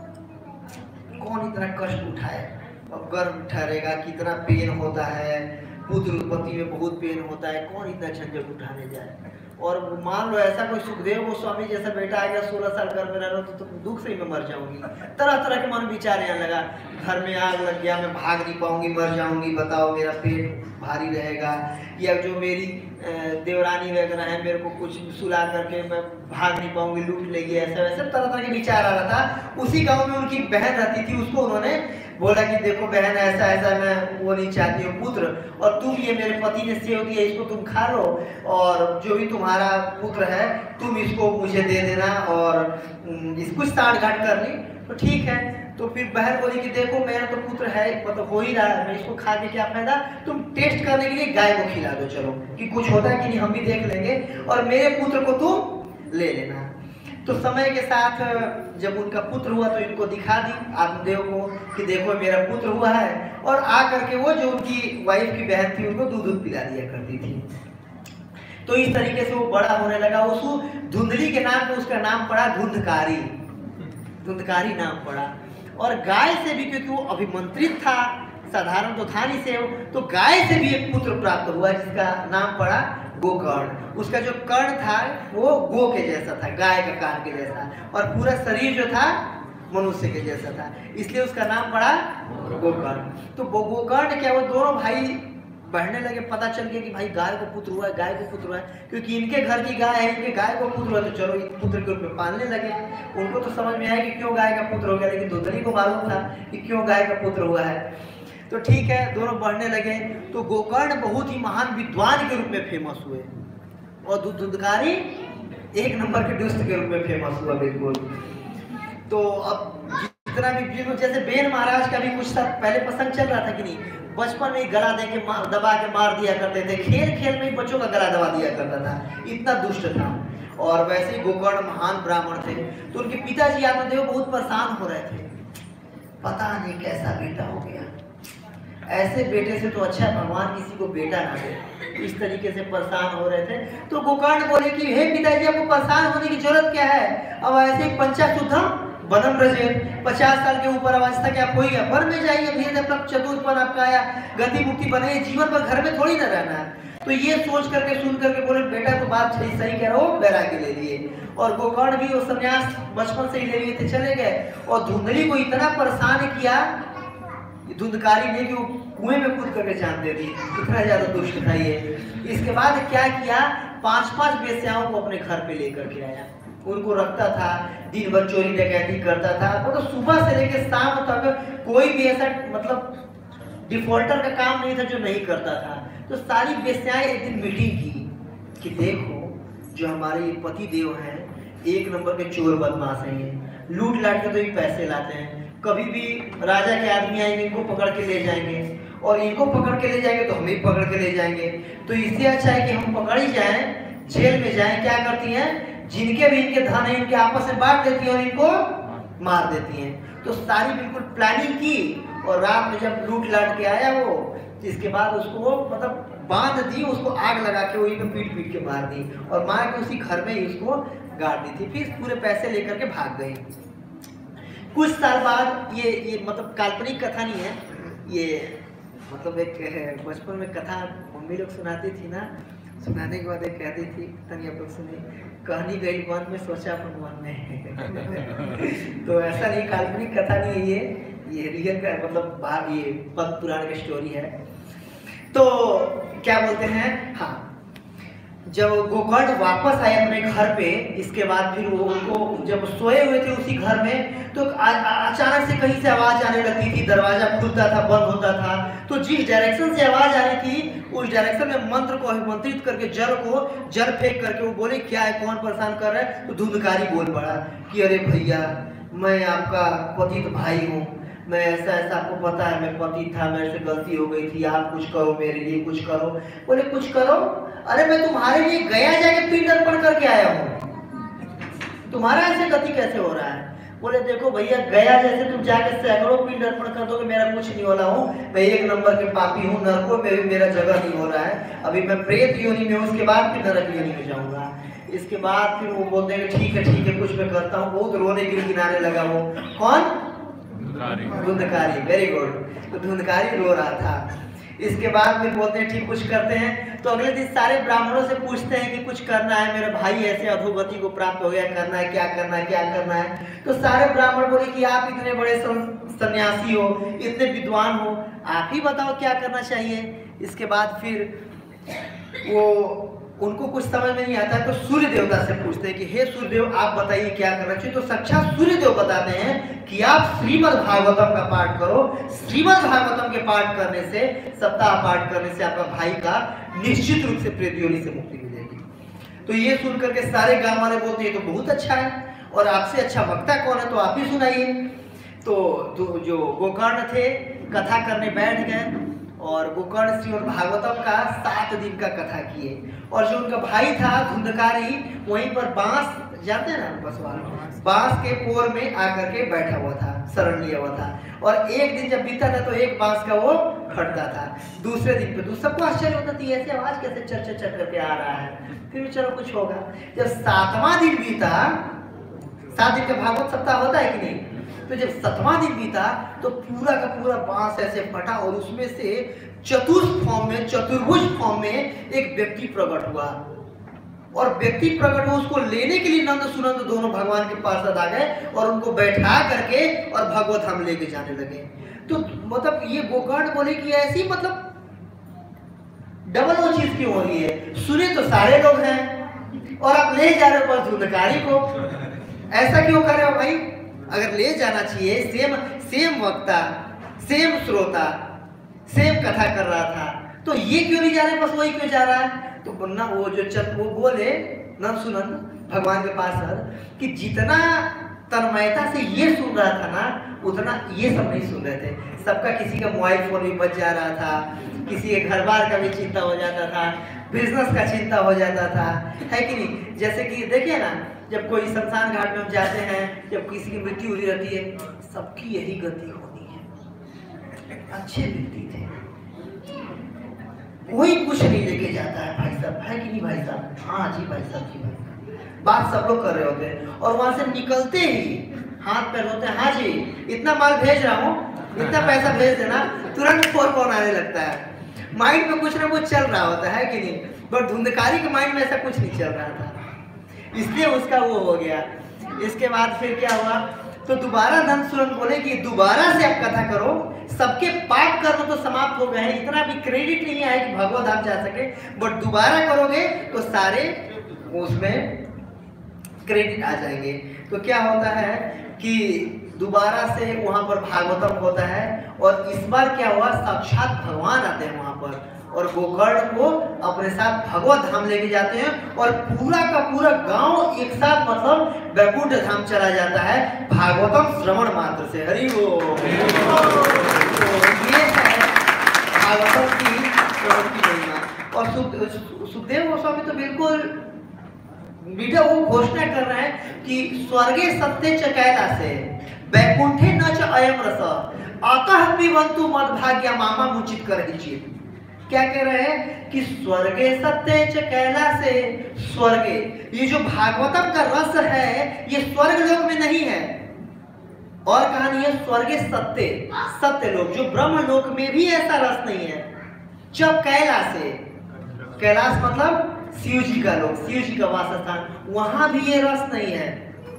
कौन इतना कष्ट उठाए, अब गर्भ ठहरेगा, कितना पेन होता है, पुत्र उत्पत्ति में बहुत पेन होता है, कौन इतना झंझट उठाने जाए। और मान लो ऐसा कोई सुखदेव गोस्वामी जैसा बेटा आ गया, 16 साल घर में रह रहा तो तुम दुख से ही मैं मर जाऊंगी। तरह तरह के मन विचार आने लगा, घर में आग लग गया, मैं भाग नहीं पाऊंगी, मर जाऊंगी, बताओ मेरा पेट भारी रहेगा, या जो मेरी देवरानी वगैरह है मेरे को कुछ सुला करके मैं भाग नहीं पाऊंगी, लूट लेगी, ऐसा वैसा तरह तरह के विचार आ रहा था। उसी गाँव में उनकी बहन रहती थी, उसको उन्होंने बोला कि देखो बहन ऐसा ऐसा मैं वो नहीं चाहती हूँ पुत्र, और तुम ये मेरे पति ने सेव दिया, इसको तुम खा लो, और जो भी तुम्हारा पुत्र है तुम इसको मुझे दे देना, और इसको साठ घाट कर ली। तो ठीक है। तो फिर बहन बोली कि देखो मेरा तो पुत्र है, मतलब हो ही रहा है, मैं इसको खा के क्या फायदा, तुम टेस्ट करने के लिए गाय को खिला दो, चलो कि कुछ होता है कि नहीं हम भी देख लेंगे, और मेरे पुत्र को तुम ले लेना। तो समय के साथ जब उनका पुत्र हुआ तो इनको दिखा दी आत्मदेव को कि देखो मेरा पुत्र हुआ है, और आ करके वो जो उनकी वाइफ की बहन थी उनको दूध पिला दिया करती थी। तो इस तरीके से वो बड़ा होने लगा। उसको धुंधली के नाम पे उसका नाम पड़ा धुंधकारी, धुंधकारी नाम पड़ा। और गाय से भी, क्योंकि वो अभिमंत्रित था, साधारण तो था नहीं से, तो गाय से भी एक पुत्र प्राप्त हुआ जिसका नाम पड़ा गोकर्ण। उसका जो कर्ण था वो गो के जैसा था, गाय का कान के जैसा, और पूरा शरीर जो था मनुष्य के जैसा था, इसलिए उसका नाम पड़ा गोकर्ण। तो गोकर्ण क्या, वो दोनों भाई बढ़ने लगे, पता चल गया कि भाई गाय को पुत्र हुआ है, गाय को पुत्र हुआ है, क्योंकि इनके घर की गाय है, इनके गाय को पुत्र हुआ, तो चलो पुत्र के रूप में पालने लगे। उनको तो समझ में आया कि क्यों गाय का पुत्र हो गया, लेकिन धुंधली को मालूम था कि क्यों गाय का पुत्र हुआ है। तो ठीक है, दोनों बढ़ने लगे। तो गोकर्ण बहुत ही महान विद्वान के रूप में फेमस हुए और धुंधकारी एक नंबर के दुष्ट के रूप में फेमस हुआ बिल्कुल। तो अब जितना भी जैसे बेन महाराज का भी कुछ था, पहले प्रसंग चल रहा था कि नहीं, बचपन में गला दे के दबा के मार दिया करते थे, खेल खेल में ही बच्चों का गला दबा दिया करता था, इतना दुष्ट था। और वैसे ही गोकर्ण महान ब्राह्मण थे। तो उनके पिताजी आत्मदेव बहुत परेशान हो रहे थे, पता नहीं कैसा बेटा हो गया, ऐसे बेटे से तो अच्छा भगवान किसी को बेटा ना दे। इस तरीके से परेशान हो रहे थे। तो गोकर्ण बोले कि हे पिताजी, आपको परेशान होने की जरूरत क्या है, अब ऐसे ही पंचाशुद्धम बनम रजेत, 50 साल के ऊपर अवस्था क्या आप हो गया, वर में जाइए, धीरे धीरे चतुर्पन आपका आया, गति मुक्ति बने, जीवन पर घर में थोड़ी ना रहना है। तो ये सोच करके सुन करके बोले बेटा तो बात सही कह रहा हो, बैरागी ले लिए। और गोकर्ण भी वो संन्यास बचपन से ही ले लिए थे, चले गए। और धुंधली को इतना परेशान किया धुंधकारी ने कि वो कुएं में कूद करके जान दे दी, इतना ज्यादा दुष्ट था ये। इसके बाद क्या किया, 5-5 वेश्याओं को अपने घर पे लेकर के आया, उनको रखता था, दिन भर चोरी डकैती करता था। मतलब सुबह से लेकर शाम तक कोई भी ऐसा मतलब डिफॉल्टर का काम नहीं था जो नहीं करता था। तो सारी वेश्याएं एक दिन मीटिंग की कि देखो जो हमारे ये पति देव हैं एक नंबर के चोर बदमाश हैं, लूट लाट के तो ये पैसे लाते हैं, कभी भी राजा के आदमी आएंगे इनको पकड़ के ले जाएंगे, और इनको पकड़ के ले जाएंगे तो हमें पकड़ के ले जाएंगे। तो इससे अच्छा है कि हम पकड़ ही जाएं, जेल में जाएं। क्या करती हैं, जिनके भी इनके धन है इनके आपस में बांट देती हैं और इनको मार देती हैं। तो सारी बिल्कुल प्लानिंग की, और रात में जब लूट लाट के आया वो, इसके बाद उसको मतलब बांध दी, उसको आग लगा के वही पे पीट पीट के मार दी, और मार के उसी घर में ही उसको गाड़ दी थी। फिर पूरे पैसे लेकर के भाग गई। कुछ साल बाद ये मतलब काल्पनिक कथा नहीं है, ये मतलब एक बचपन में कथा मम्मी लोग सुनाती थी ना, सुनाने के बाद एक कहती थी, तनी आप लोग सुने, कहनी गई वन में सोचा अपन वन में। तो ऐसा नहीं, काल्पनिक कथा नहीं है ये रियल का मतलब भाग, ये पद्म पुराण की स्टोरी है। तो क्या बोलते हैं, हाँ, जब गोकर्ण वापस आए अपने घर पे, इसके बाद फिर वो उनको जब सोए हुए थे उसी घर में, तो अचानक से कहीं से आवाज आने लगती थी, दरवाजा खुलता था, बंद होता था। तो जिस डायरेक्शन से आवाज आ रही थी उस डायरेक्शन में मंत्र को अभिमंत्रित करके जल फेंक करके वो बोले क्या है, कौन परेशान कर रहा है। तो धुंधकारी बोल पड़ा कि अरे भैया, मैं आपका पतित भाई हूँ, मैं ऐसा आपको पता है मैं पति था, मेरे से गलती हो गई थी, आप कुछ करो मेरे लिए, कुछ करो। बोले कुछ करो, अरे मैं तुम्हारे लिए गया जाके पिंड अर्पण करके आया हूँ, तुम्हारा ऐसे गति कैसे हो रहा है। बोले देखो भैया, गया जैसे तुम जाके सैकड़ों पिंड अर्पण कर दोगे, मेरा कुछ नहीं वाला हूँ, मैं एक नंबर के पापी हूँ, नरकों में भी मेरा जगह नहीं हो रहा है, अभी मैं प्रेत योनि में, उसके बाद फिर नरक योनि में जाऊंगा। इसके बाद फिर वो बोलते हैं ठीक है कुछ मैं करता हूँ। बहुत रोने के किनारे लगा वो, कौन, धुंधकारी, वेरी गुड। तो धुंधकारी रो रहा था। इसके बाद फिर बोलते हैं ठीक कुछ करते हैं। तो अगले दिन सारे ब्राह्मणों से पूछते हैं कि कुछ करना है, मेरा भाई ऐसे अधोगति को प्राप्त हो गया, करना है, क्या करना है, क्या करना है। तो सारे ब्राह्मण बोले कि आप इतने बड़े सन्यासी हो, इतने विद्वान हो, आप ही बताओ क्या करना चाहिए। इसके बाद फिर वो उनको कुछ समझ में नहीं आता, तो सूर्य देवता से पूछते हैं कि हे सूर्य देव, आप बताइए क्या करना चाहिए। तो साक्षात सूर्य देव बताते हैं कि आप श्रीमद् भागवतम का पाठ करो। श्रीमद् भागवतम के पाठ करने से, सप्ताह पाठ करने से आपका भाई का निश्चित रूप से प्रेत योनि से मुक्ति मिलेगी। तो ये सुन करके सारे गांव वाले बोलते हैं तो बहुत अच्छा है, और आपसे अच्छा वक्ता कौन है, तो आप ही सुनाइए। तो जो गोकर्ण थे कथा करने बैठ गए, और गोकर्ण श्रीमद् भागवतम का 7 दिन का कथा किए। और जो उनका भाई था धुंधकारी, वहीं पर बांस, जानते हैं ना बसवाल, बांस के पोर में आकर के बैठा हुआ था, शरण लिया हुआ था। और एक दिन जब बीता था तो एक बांस का वो खड़ता था, दूसरे दिन पे सबको आश्चर्य होता था ऐसे आवाज कैसे चट चट करके आ रहा है। फिर चलो कुछ होगा। जब 7वां दिन बीता, 7 दिन का भागवत सप्ताह होता है कि नहीं, तो जब 7वां दिन बीता तो पूरा का पूरा बांस ऐसे फटा, और उसमें से चतुर्भुज फॉर्म में एक व्यक्ति प्रकट हुआ। और व्यक्ति प्रकट हुआ, उसको लेने के लिए नंद सुनंद दोनों भगवान के पास आ गए और उनको बैठा करके और भगवत हम लेके जाने लगे। तो मतलब ये गोकर्ण बोले कि ऐसी मतलब डबल वो चीज क्यों हो रही है? सुने तो सारे लोग हैं और आप ले जा रहे हो बस धुंधकारी को। ऐसा क्यों कर रहे हो भाई? अगर ले जाना चाहिए सेम वक्ता, सेम श्रोता, सेम कथा कर रहा था, तो ये क्यों नहीं जा रहे, बस वही क्यों जा रहा है? तो ना वो बोले नंदसुनंद भगवान के पास कि जितना तन्मयता से ये सुन रहा था ना, उतना ये सब नहीं सुन रहे थे। सबका किसी का मोबाइल फोन भी बच जा रहा था, किसी के घर बार का भी चिंता हो जाता था, बिजनेस का चिंता हो जाता था, है कि नहीं? जैसे कि देखिए ना, जब कोई शमशान घाट में हम जाते हैं, जब किसी की मृत्यु हुई रहती है, सबकी यही गति होनी है। अच्छे व्यक्ति थे, कोई कुछ नहीं लेके जाता है भाई साहब, है कि नहीं भाई साहब? हाँ जी भाई साहब, जी भाई साहब, बात सब लोग कर रहे होते हैं और वहां से निकलते ही हाथ पैर होते हैं, हाँ जी इतना माल भेज रहा हूँ, इतना पैसा भेज देना, तुरंत फोन आने लगता है। माइंड में कुछ ना कुछ चल रहा होता है कि नहीं? बट धुंधकारी के माइंड में ऐसा कुछ नहीं चल रहा था, इसलिए उसका वो हो गया। इसके बाद फिर क्या हुआ? तो दोबारा नंदसुनंद बोले कि दोबारा से आप कथा करो, सबके पाप कर्म तो समाप्त हो गए हैं, इतना भी क्रेडिट नहीं है कि भगवत धाम जा सके, बट दोबारा करोगे तो सारे उसमें क्रेडिट आ जाएंगे। तो क्या होता है कि दोबारा से वहां पर भागवतम होता है और इस बार क्या हुआ, साक्षात भगवान आते हैं वहां पर और गोकर्ण को अपने साथ भगवत धाम लेके जाते हैं और पूरा का पूरा गांव एक साथ मतलब वैकुंठ धाम चला जाता है भागवतम श्रवण मात्र से। हरि बोल। तो ये है भागवतम की श्रवण की महिमा। और सुखदेव गोस्वामी तो बिल्कुल मीठा वो घोषणा कर रहे हैं कि स्वर्गे सत्य च कैलासे वैकुंठे न च अयम रस अतः पिबन्तु मद्भाग्य मामा मुचित करहिचित। क्या कह रहे हैं कि स्वर्गे सत्य च कैलासे, स्वर्गे ये जो भागवतम का रस है ये स्वर्ग लोक में नहीं है, और कहानी है स्वर्गे सत्य लोक, जो ब्रह्म लोक में भी ऐसा रस नहीं है। जब कैलासे, कैलाश मतलब शिव जी का लोक, शिव जी का वासस्थान, वहां भी ये रस नहीं है।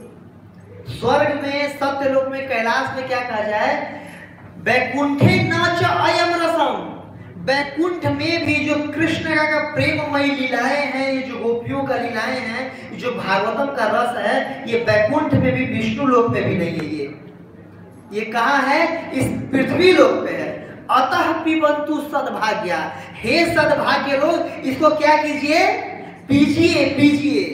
स्वर्ग में, सत्य लोक में, कैलाश में क्या कहा जाए, वैकुंठे न च अयम रसम, वैकुंठ में भी जो कृष्ण का प्रेममयी लीलाएं हैं, ये जो गोपियों का लीलाएं हैं, जो भागवतम का रस है, ये वैकुंठ में भी, विष्णु लोक में भी नहीं है। ये कहाँ है? इस पृथ्वी लोक पे है। अतः पिबन्तु सद्भाग्या, हे सद्भाग्य लोग इसको क्या कीजिए, पीजिए।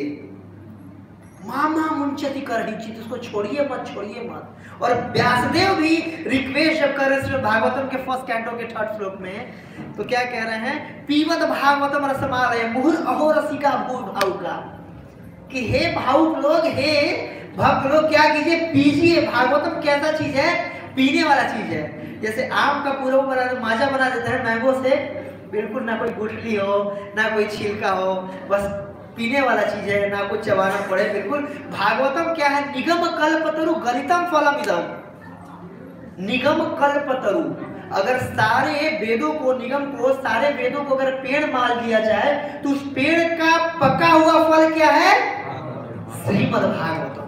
मामा मुंचति करहिचित, इसको छोड़िए मत। और व्यासदेव भी रिक्वेस्ट जब कर रहे भागवतम के फर्स्ट कैंटो के 3rd श्लोक में, तो क्या कह रहे हैं, पीवत भागवतम रसमालय मुहुर अहो रसिका भूर भावुका, कि हे भावुक लोग, हे भक्त लोग क्या कीजिए, पीजिए। भागवतम कैसा चीज है? पीने वाला चीज है। जैसे आम का पूरा माजा बना देता है मैंगो से, बिल्कुल ना कोई गुठली हो ना कोई छिलका हो, बस पीने वाला चीज है, ना कुछ चबाना पड़े, बिल्कुल। भागवतम क्या है? निगम कल्पतरु गलितम फलमिदम, निगम कल्पतरु। अगर सारे वेदों को, निगम को, सारे वेदों को अगर पेड़ मार दिया जाए तो उस पेड़ का पका हुआ फल क्या है? श्रीमद् भागवतम।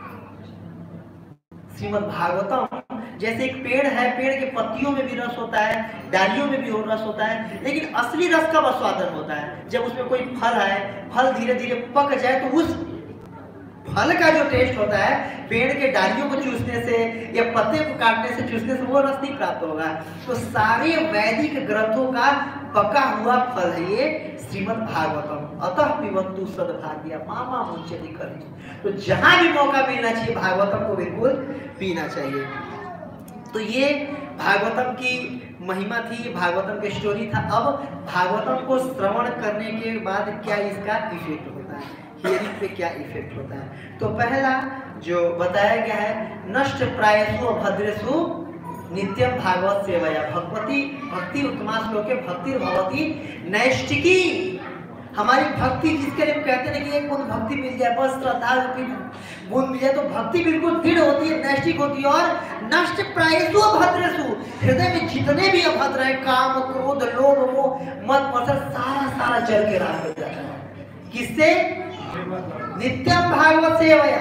श्रीमद् भागवतम जैसे एक पेड़ है, पेड़ के पत्तियों में भी रस होता है, डालियों में भी रस होता है, लेकिन असली रस कब आस्वादन होता है? जब उसमें कोई फल है, फल धीरे धीरे पक जाए तो उस फल का जो टेस्ट होता है, पेड़ के डालियों को चूसने से या पत्ते को काटने से, चूसने से वो रस नहीं प्राप्त होगा। तो सारे वैदिक ग्रंथों का पका हुआ फल है ये श्रीमद् भागवतम। अतः पिबन्तु सद्भाग्या मामा मुंचति करहिचित। तो जहां भी मौका मिलना चाहिए भागवतम को बिल्कुल पीना चाहिए। तो ये भागवतम की महिमा थी, भागवतम की स्टोरी था। अब भागवतम को श्रवण करने के बाद क्या इसका इफेक्ट होता है, हियरिंग पे क्या इफेक्ट होता है? तो पहला जो बताया गया है, नष्ट प्रायसु भद्रेषु नित्यम भागवत सेवया भक्ति उत्तमा श्लोके भक्ति भवती नैष्टिकी। हमारी भक्ति जिसके लिए कहते हैं कि एक बूंद भक्ति मिल जाए, बस श्रद्धा रूपी बूंद मिल जाए, तो भक्ति बिल्कुल दृढ़ होती है, नैष्टिक होती है। और नष्ट प्रायसु भद्रेषु, हृदय में जितने भी अभद्र है, काम क्रोध लोभ मोह मद मत्सर, सारा जल के राह हो जाता है। किससे? नित्यम भागवत सेवया,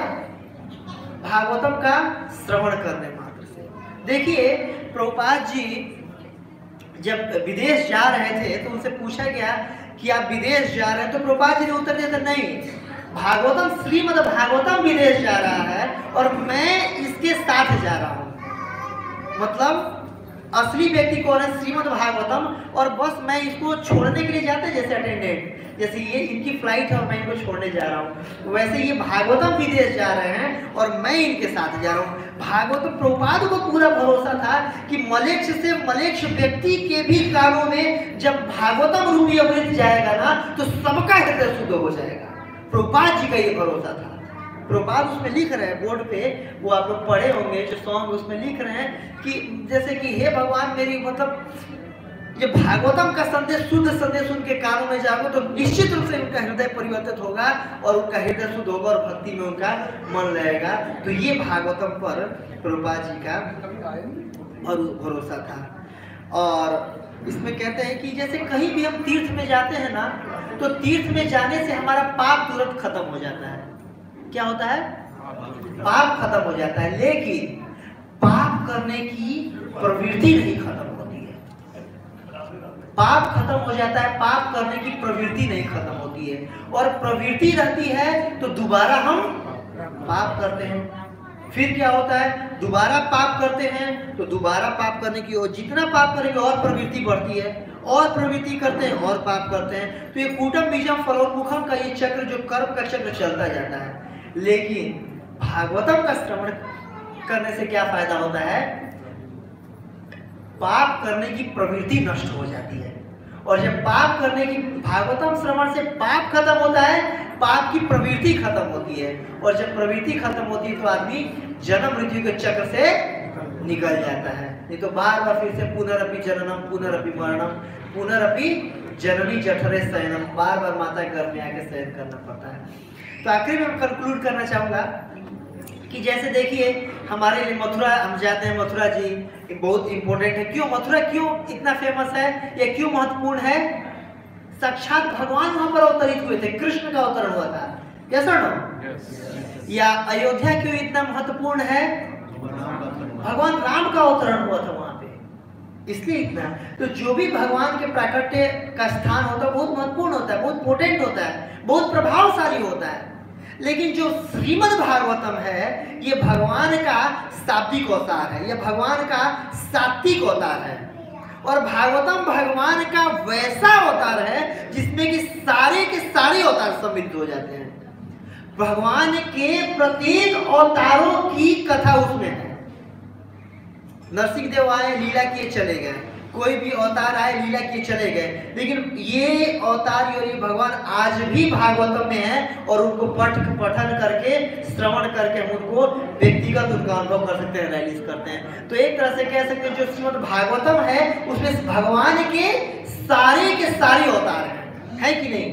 भागवतम का श्रवण करने मात्र से। देखिए प्रभुपाद जी जब विदेश जा रहे थे तो उनसे पूछा गया कि आप विदेश जा रहे हैं, तो प्रभुपाद जी ने उत्तर दिया था नहीं, भागवतम श्रीमद् भागवतम विदेश जा रहा है और मैं इसके साथ जा रहा हूँ। मतलब असली व्यक्ति कौन है? श्रीमद् भागवतम, और बस मैं इसको छोड़ने के लिए जाते हैं जैसे अटेंडेंट, जैसे ये इनकी फ्लाइट है और मैं इनको छोड़ने जा रहा हूँ, वैसे ये भागवतम विदेश जा रहे हैं और मैं इनके साथ जा रहा हूँ। भागवत प्रभुपाद को पूरा भरोसा था कि मलेच्छ से मलेच्छ व्यक्ति के भी कानों में जब भागवतम रूपी अमृत जाएगा ना तो सबका हृदय शुद्ध हो जाएगा। प्रभुपाद जी का ये भरोसा था। प्रभुपाद उसमें लिख रहे हैं बोर्ड पे, वो आप लोग पढ़े होंगे जो सॉन्ग, उसमें लिख रहे हैं कि जैसे कि हे भगवान मेरी मतलब ये भागवतम का संदेश, शुद्ध संदेश उनके कानों में जाएगा तो निश्चित रूप से उनका हृदय परिवर्तित होगा और उनका हृदय शुद्ध होगा और भक्ति में उनका मन रहेगा। तो ये भागवतम पर प्रभुपाद जी का भरोसा था। और इसमें कहते हैं कि जैसे कहीं भी हम तीर्थ में जाते हैं ना, तो तीर्थ में जाने से हमारा पाप तुरंत खत्म हो जाता है। क्या होता है? पाप खत्म हो जाता है, लेकिन पाप करने की प्रवृत्ति नहीं खत्म होती है। पाप खत्म हो जाता है, पाप करने की प्रवृत्ति नहीं खत्म होती है, और प्रवृत्ति रहती है तो दोबारा हम पाप करते हैं। फिर क्या होता है? दोबारा पाप करते हैं तो दोबारा पाप करने की, और जितना पाप करेंगे और प्रवृत्ति बढ़ती है, और प्रवृत्ति करते हैं और पाप करते हैं। तो ये कूटम बीजम फलोन्मुखम का ये चक्र, जो कर्म का चक्र चलता जाता है। लेकिन भागवतम का श्रवण करने से क्या फायदा होता है? पाप करने की प्रवृत्ति नष्ट हो जाती है, और जब पाप करने की, भागवतम श्रवण से पाप खत्म होता है, पाप की प्रवृत्ति खत्म होती है, और जब प्रवृत्ति खत्म होती है तो आदमी जन्म मृत्यु के चक्र से निकल जाता है। नहीं तो बार बार फिर से पुनरअपि जननम पुनरअपि मरणम पुनरअपि जननी जठरे शयनम, बार बार माता के गर्भ में आके शयन करना पड़ता है। तो आखिर में कंक्लूड करना चाहूंगा कि जैसे देखिए हमारे लिए मथुरा, हम जाते हैं मथुरा जी, बहुत इंपॉर्टेंट है। क्यों मथुरा, क्यों इतना फेमस है, ये क्यों महत्वपूर्ण है? साक्षात भगवान वहां पर अवतरित हुए थे, कृष्ण का अवतरण हुआ था। यस और नो? या अयोध्या क्यों इतना महत्वपूर्ण है? भगवान राम का अवतरण हुआ था वहां पे, इसलिए इतना। तो जो भी भगवान के प्राकट्य का स्थान होता है बहुत महत्वपूर्ण होता है, बहुत पोटेंट होता है, बहुत प्रभावशाली होता है। लेकिन जो श्रीमद् भागवतम है ये भगवान का शाब्दिक अवतार है, यह भगवान का सात्विक अवतार है, और भागवतम भगवान का वैसा अवतार है जिसमें कि सारे के सारे अवतार सम्मिलित हो जाते हैं। भगवान के प्रत्येक अवतारों की कथा उसमें है। नरसिंह देव आए, लीला किए, चले गए, कोई भी अवतार आए, लीला किए, चले गए, लेकिन ये अवतार और ये भगवान आज भी भागवतम में है, और उनको पठन करके, श्रवण करके हम उनको व्यक्तिगत उनका अनुभव कर सकते हैं, रियलाइज करते हैं। तो एक तरह से कह सकते हैं जो श्रीमद् भागवतम है उसमें भगवान के सारे अवतार है कि नहीं?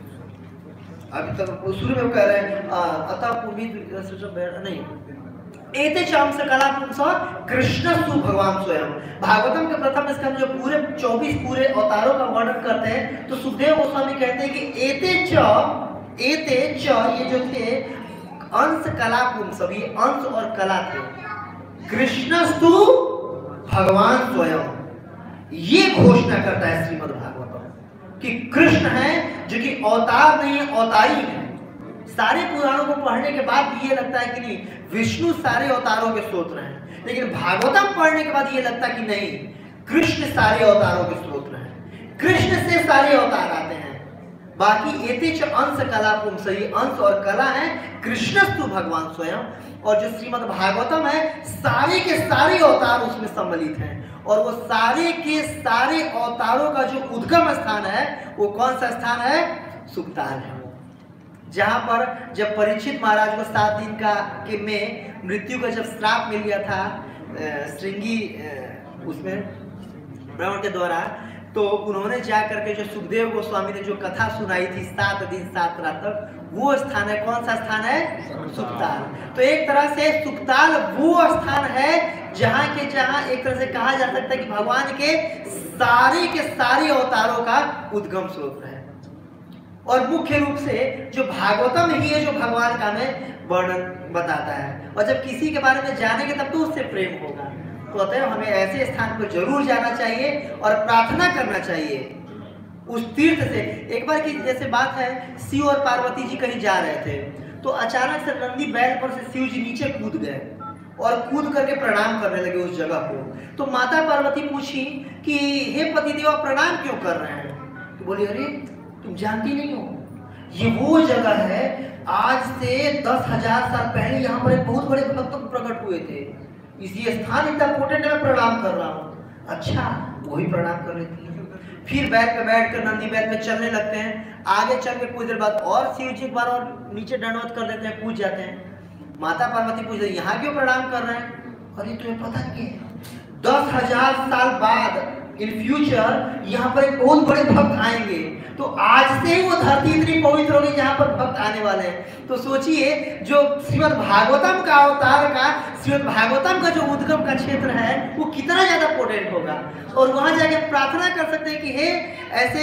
अभी तक शुरू में कह रहे हैं अतः उम्मीद नहीं, एते चाम सकला पुंसा कृष्ण सु भगवान स्वयं। भागवतम के प्रथम स्कंद जो पूरे 24 पूरे अवतारों का वर्णन करते हैं, तो सुखदेव गोस्वामी कहते हैं कि एते च ये जो थे अंश कला पुंस, सभी अंश और कला थे, कृष्णस्तु भगवान स्वयं। ये घोषणा करता है श्रीमद् भागवतम कि कृष्ण है जो कि अवतार नहीं, अवतारी है। सारे पुराणों को पढ़ने के बाद ये लगता है कि नहीं, विष्णु सारे अवतारों के स्रोत हैं, लेकिन भागवतम पढ़ने के बाद ये लगता है कि नहीं, कृष्ण सारे अवतारों के स्रोत हैं, कृष्ण से सारे अवतार आते हैं। बाकी एतेच अंश कला पुंसई, अंश और कला है, कृष्णस्तु भगवान स्वयं। और जो श्रीमद् भागवतम है सारे के सारे अवतार उसमें सम्मिलित हैं, और वो सारे के सारे अवतारों का जो उद्गम स्थान है वो कौन सा स्थान है? सुक्ताल है, जहां पर जब परीक्षित महाराज को 7 दिन के में मृत्यु का जब श्राप मिल गया था श्रृंगी उसमें ब्राह्मण के द्वारा, तो उन्होंने जा करके जो सुखदेव गोस्वामी ने जो कथा सुनाई थी 7 दिन 7 रात तक, वो स्थान है, कौन सा स्थान है? सुक्ताल। तो एक तरह से सुक्ताल वो स्थान है जहां एक तरह से कहा जा सकता है कि भगवान के सारे अवतारों का उद्गम स्रोत है। और मुख्य रूप से जो भागवतम ही है जो भगवान का हमें वर्णन बताता है, और जब किसी के बारे में जानेंगे तब तो उससे प्रेम होगा। तो अतः हमें ऐसे स्थान पर जरूर जाना चाहिए और प्रार्थना करना चाहिए उस तीर्थ से। एक बार की जैसे बात है, शिव और पार्वती जी कहीं जा रहे थे, तो अचानक से नंदी बैल पर से शिव जी नीचे कूद गए और कूद करके प्रणाम करने लगे उस जगह को। तो माता पार्वती पूछी कि हे पतिदेव प्रणाम क्यों कर रहे हैं? तो बोली अरे तुम जानती नहीं हो, ये वो जगह है, आज से 10,000 साल पहले यहाँ पर एक बहुत बड़े भक्त प्रकट हुए थे, इसी स्थान इतना इंपॉर्टेंट है, मैं प्रणाम कर रहा हूँ। अच्छा, वही प्रणाम कर लेती है। फिर बैल पे बैठ कर नंदी बैल पे चलने लगते हैं। आगे चल के कुछ देर बाद और शिव जी एक बार और नीचे दंडवत कर देते हैं, कूद जाते हैं। माता पार्वती पूछते हैं यहाँ क्यों प्रणाम कर रहे हैं? अरे तुम्हें पता नहीं है, 10,000 साल बाद इन फ्यूचर यहाँ पर एक बहुत बड़े भक्त आएंगे, तो आज से ही वो धरती इतनी पवित्र होगी जहाँ पर भक्त आने वाले हैं। तो सोचिए, जो श्रीमद् भागवतम का अवतार का, श्रीमद् भागवतम का जो उद्गम का क्षेत्र है वो कितना ज्यादा पोटेंट होगा। और वहां जाके प्रार्थना कर सकते हैं कि हे ऐसे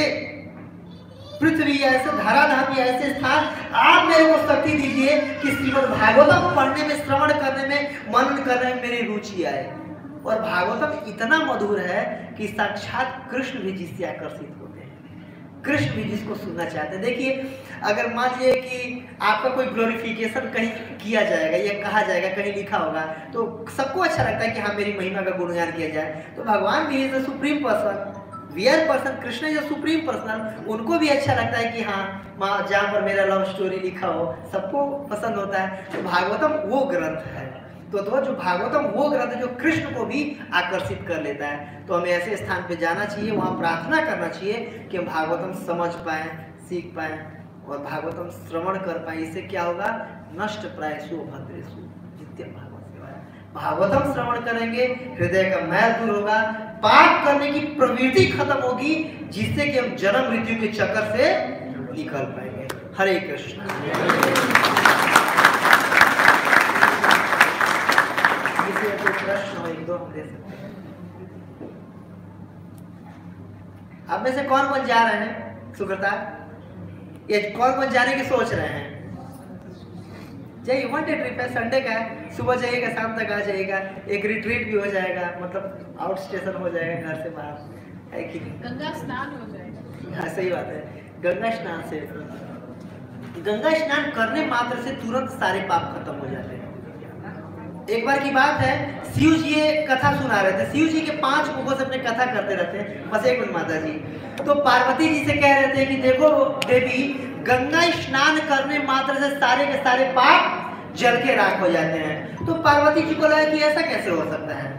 पृथ्वी, ऐसे धराधाम, ऐसे स्थान, आप मेरे को शक्ति दीजिए कि श्रीमद् भागवतम पढ़ने में, श्रवण करने में, मनन करने में मेरी रुचि आए। और भागवतम इतना मधुर है कि साक्षात कृष्ण भी जिससे आकर्षित होते हैं, कृष्ण भी जिसको सुनना चाहते हैं। देखिए, अगर मान लीजिए कि आपका कोई ग्लोरिफिकेशन कहीं किया जाएगा या कहा जाएगा, कहीं लिखा होगा, तो सबको अच्छा लगता है कि हाँ मेरी महिमा का गुणगान किया जाए। तो भगवान भी is the supreme person, real person, Krishna is the supreme person, उनको भी अच्छा लगता है कि हाँ जहाँ पर मेरा लव स्टोरी लिखा हो, सबको पसंद होता है। तो भागवतम वो ग्रंथ है, तो जो भागवतम वो ग्रंथ है जो कृष्ण को भी आकर्षित कर लेता है। तो हमें ऐसे स्थान पे जाना चाहिए, वहाँ प्रार्थना करना चाहिए कि हम भागवतम समझ पाएं, सीख पाएं और भागवतम श्रवण कर पाएं। इससे क्या होगा? नष्ट प्रायसु भद्रेषु नित्यम भागवत सेवाया। भागवतम श्रवण करेंगे, हृदय का मैल दूर होगा, पाप करने की प्रवृत्ति खत्म होगी, जिससे कि हम जन्म मृत्यु के चक्कर से निकल पाएंगे। हरे कृष्ण। प्रश्न हो एक दो हम दे सकते हैं। आप में से कौन कौन जा रहे हैं? सुब्रता, ये कौन कौन जाने की सोच रहे हैं? जाइए, वन डे ट्रिप है, संडे का है, सुबह जाइएगा, शाम तक आ जाइएगा, एक रिट्रीट भी हो जाएगा, मतलब आउट स्टेशन हो जाएगा घर से बाहर, है कि नहीं?
गंगा स्नान हो जाएगा।
हाँ सही बात है। गंगा स्नान से, गंगा स्नान करने मात्र से तुरंत सारे पाप खत्म हो जाते हैं। एक बार की बात है, शिव जी ये कथा सुना रहे थे, शिव जी के 5 मुखों से अपने कथा करते रहते हैं। बस एक मिनट माता जी, तो पार्वती जी से कह रहे थे कि देखो देवी, गंगा स्नान करने मात्र से सारे के सारे पाप जल के राख हो जाते हैं। तो पार्वती जी को लगा कि ऐसा कैसे हो सकता है,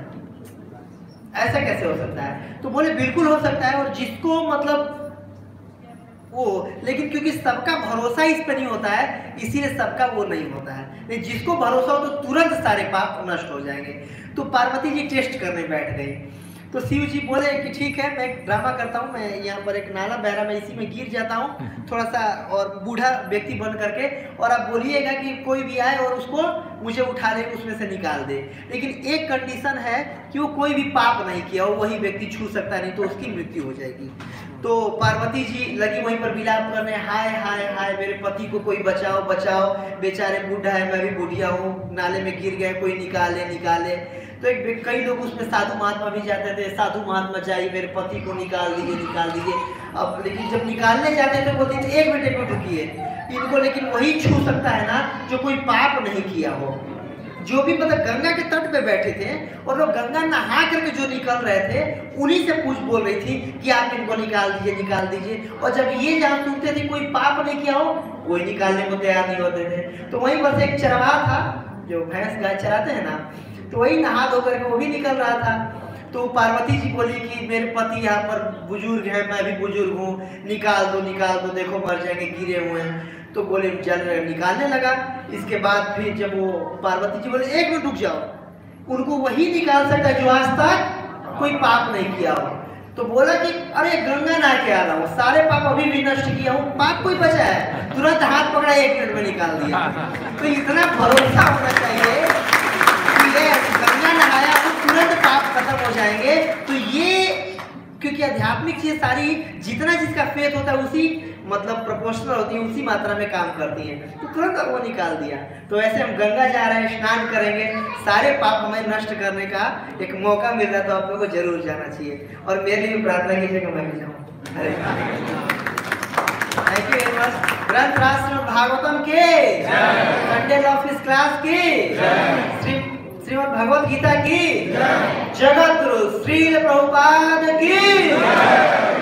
ऐसा कैसे हो सकता है? तो बोले बिल्कुल हो सकता है, और जिसको मतलब वो, लेकिन क्योंकि सबका भरोसा इस पर नहीं होता है, इसीलिए सबका वो नहीं होता है। लेकिन जिसको भरोसा हो तो तुरंत सारे पाप नष्ट हो जाएंगे। तो पार्वती जी टेस्ट करने बैठ गई। तो शिव जी बोले कि ठीक है, मैं एक ड्रामा करता हूँ, मैं यहाँ पर एक नाला बह रहा, मैं इसी में गिर जाता हूँ थोड़ा सा, और बूढ़ा व्यक्ति बन करके, और आप बोलिएगा कि कोई भी आए और उसको मुझे उठा ले, उसमें से निकाल दे। लेकिन एक कंडीशन है कि वो कोई भी पाप नहीं किया हो, वही व्यक्ति छू सकता, नहीं तो उसकी मृत्यु हो जाएगी। तो पार्वती जी लगी वहीं पर विलाप करने, हाय हाय हाय मेरे पति को कोई बचाओ बचाओ, बेचारे बूढ़ा है, मैं भी बुढ़िया हूँ, नाले में गिर गए, कोई निकाले निकाले। तो एक कई लोग उसमें साधु महात्मा भी जाते थे, साधु महात्मा चाहिए, मेरे पति को निकाल दीजिए निकाल दीजिए। अब लेकिन जब निकालने जाते थे बोलते थे 1 मिनट रुकिए, इनको लेकिन वही छू सकता है ना जो कोई पाप नहीं किया हो। जो भी मतलब गंगा के तट पे बैठे थे और लोग गंगा नहा करके जो निकल रहे थे, उन्हीं से पूछ बोल रही थी कि आप इनको निकाल दीजिए निकाल दीजिए। और जब ये जहाँ सुनते थे कोई पाप नहीं किया हो, कोई निकालने को तैयार नहीं होते थे। तो वहीं पर से एक चरवाहा था, जो भैंस गाय चराते हैं ना, तो वही नहा धो करके वो भी निकल रहा था। तो पार्वती जी बोली कि मेरे पति यहाँ पर बुजुर्ग है, मैं भी बुजुर्ग हूँ, निकाल दो, देखो मर जाएंगे, गिरे हुए हैं। तो बोले जल निकालने लगा। इसके बाद फिर जब वो पार्वती जी बोले 1 मिनट रुक जाओ, उनको वही निकाल सकता है जो आज तक कोई पाप नहीं किया हो। तो बोला कि अरे गंगा नहा के आ रहा हूँ, सारे पाप अभी भी नष्ट किया हूँ, पाप कोई बचा है? तुरंत हाथ पकड़ा, 1 मिनट में निकाल दिया। तो इतना भरोसा होना चाहिए कि ये गंगा नहाया तो तुरंत पाप खत्म हो जाएंगे। तो ये क्योंकि आध्यात्मिक चीज सारी, जितना जिसका फेथ होता है उसी मतलब प्रोपोर्शनल होती है उसी मात्रा में काम करती हैं, तो तुरंत वो निकाल दिया। तो ऐसे हम गंगा जा रहे हैं, स्नान करेंगे, सारे पाप हमें नष्ट करने का एक मौका मिल रहा है, तो आप लोगों को जरूर जाना चाहिए। और मेरे लिए भी प्रार्थना कीजिए कि मैं भी जाऊँ। अरे थैंक यू वेरी मच। ग्रंथ राज श्रीमद् भागवतम के, संडे ऑफिस क्लास की, श्रीमद् भगवत गीता की, जगत गुरु श्रील प्रभुपाद की।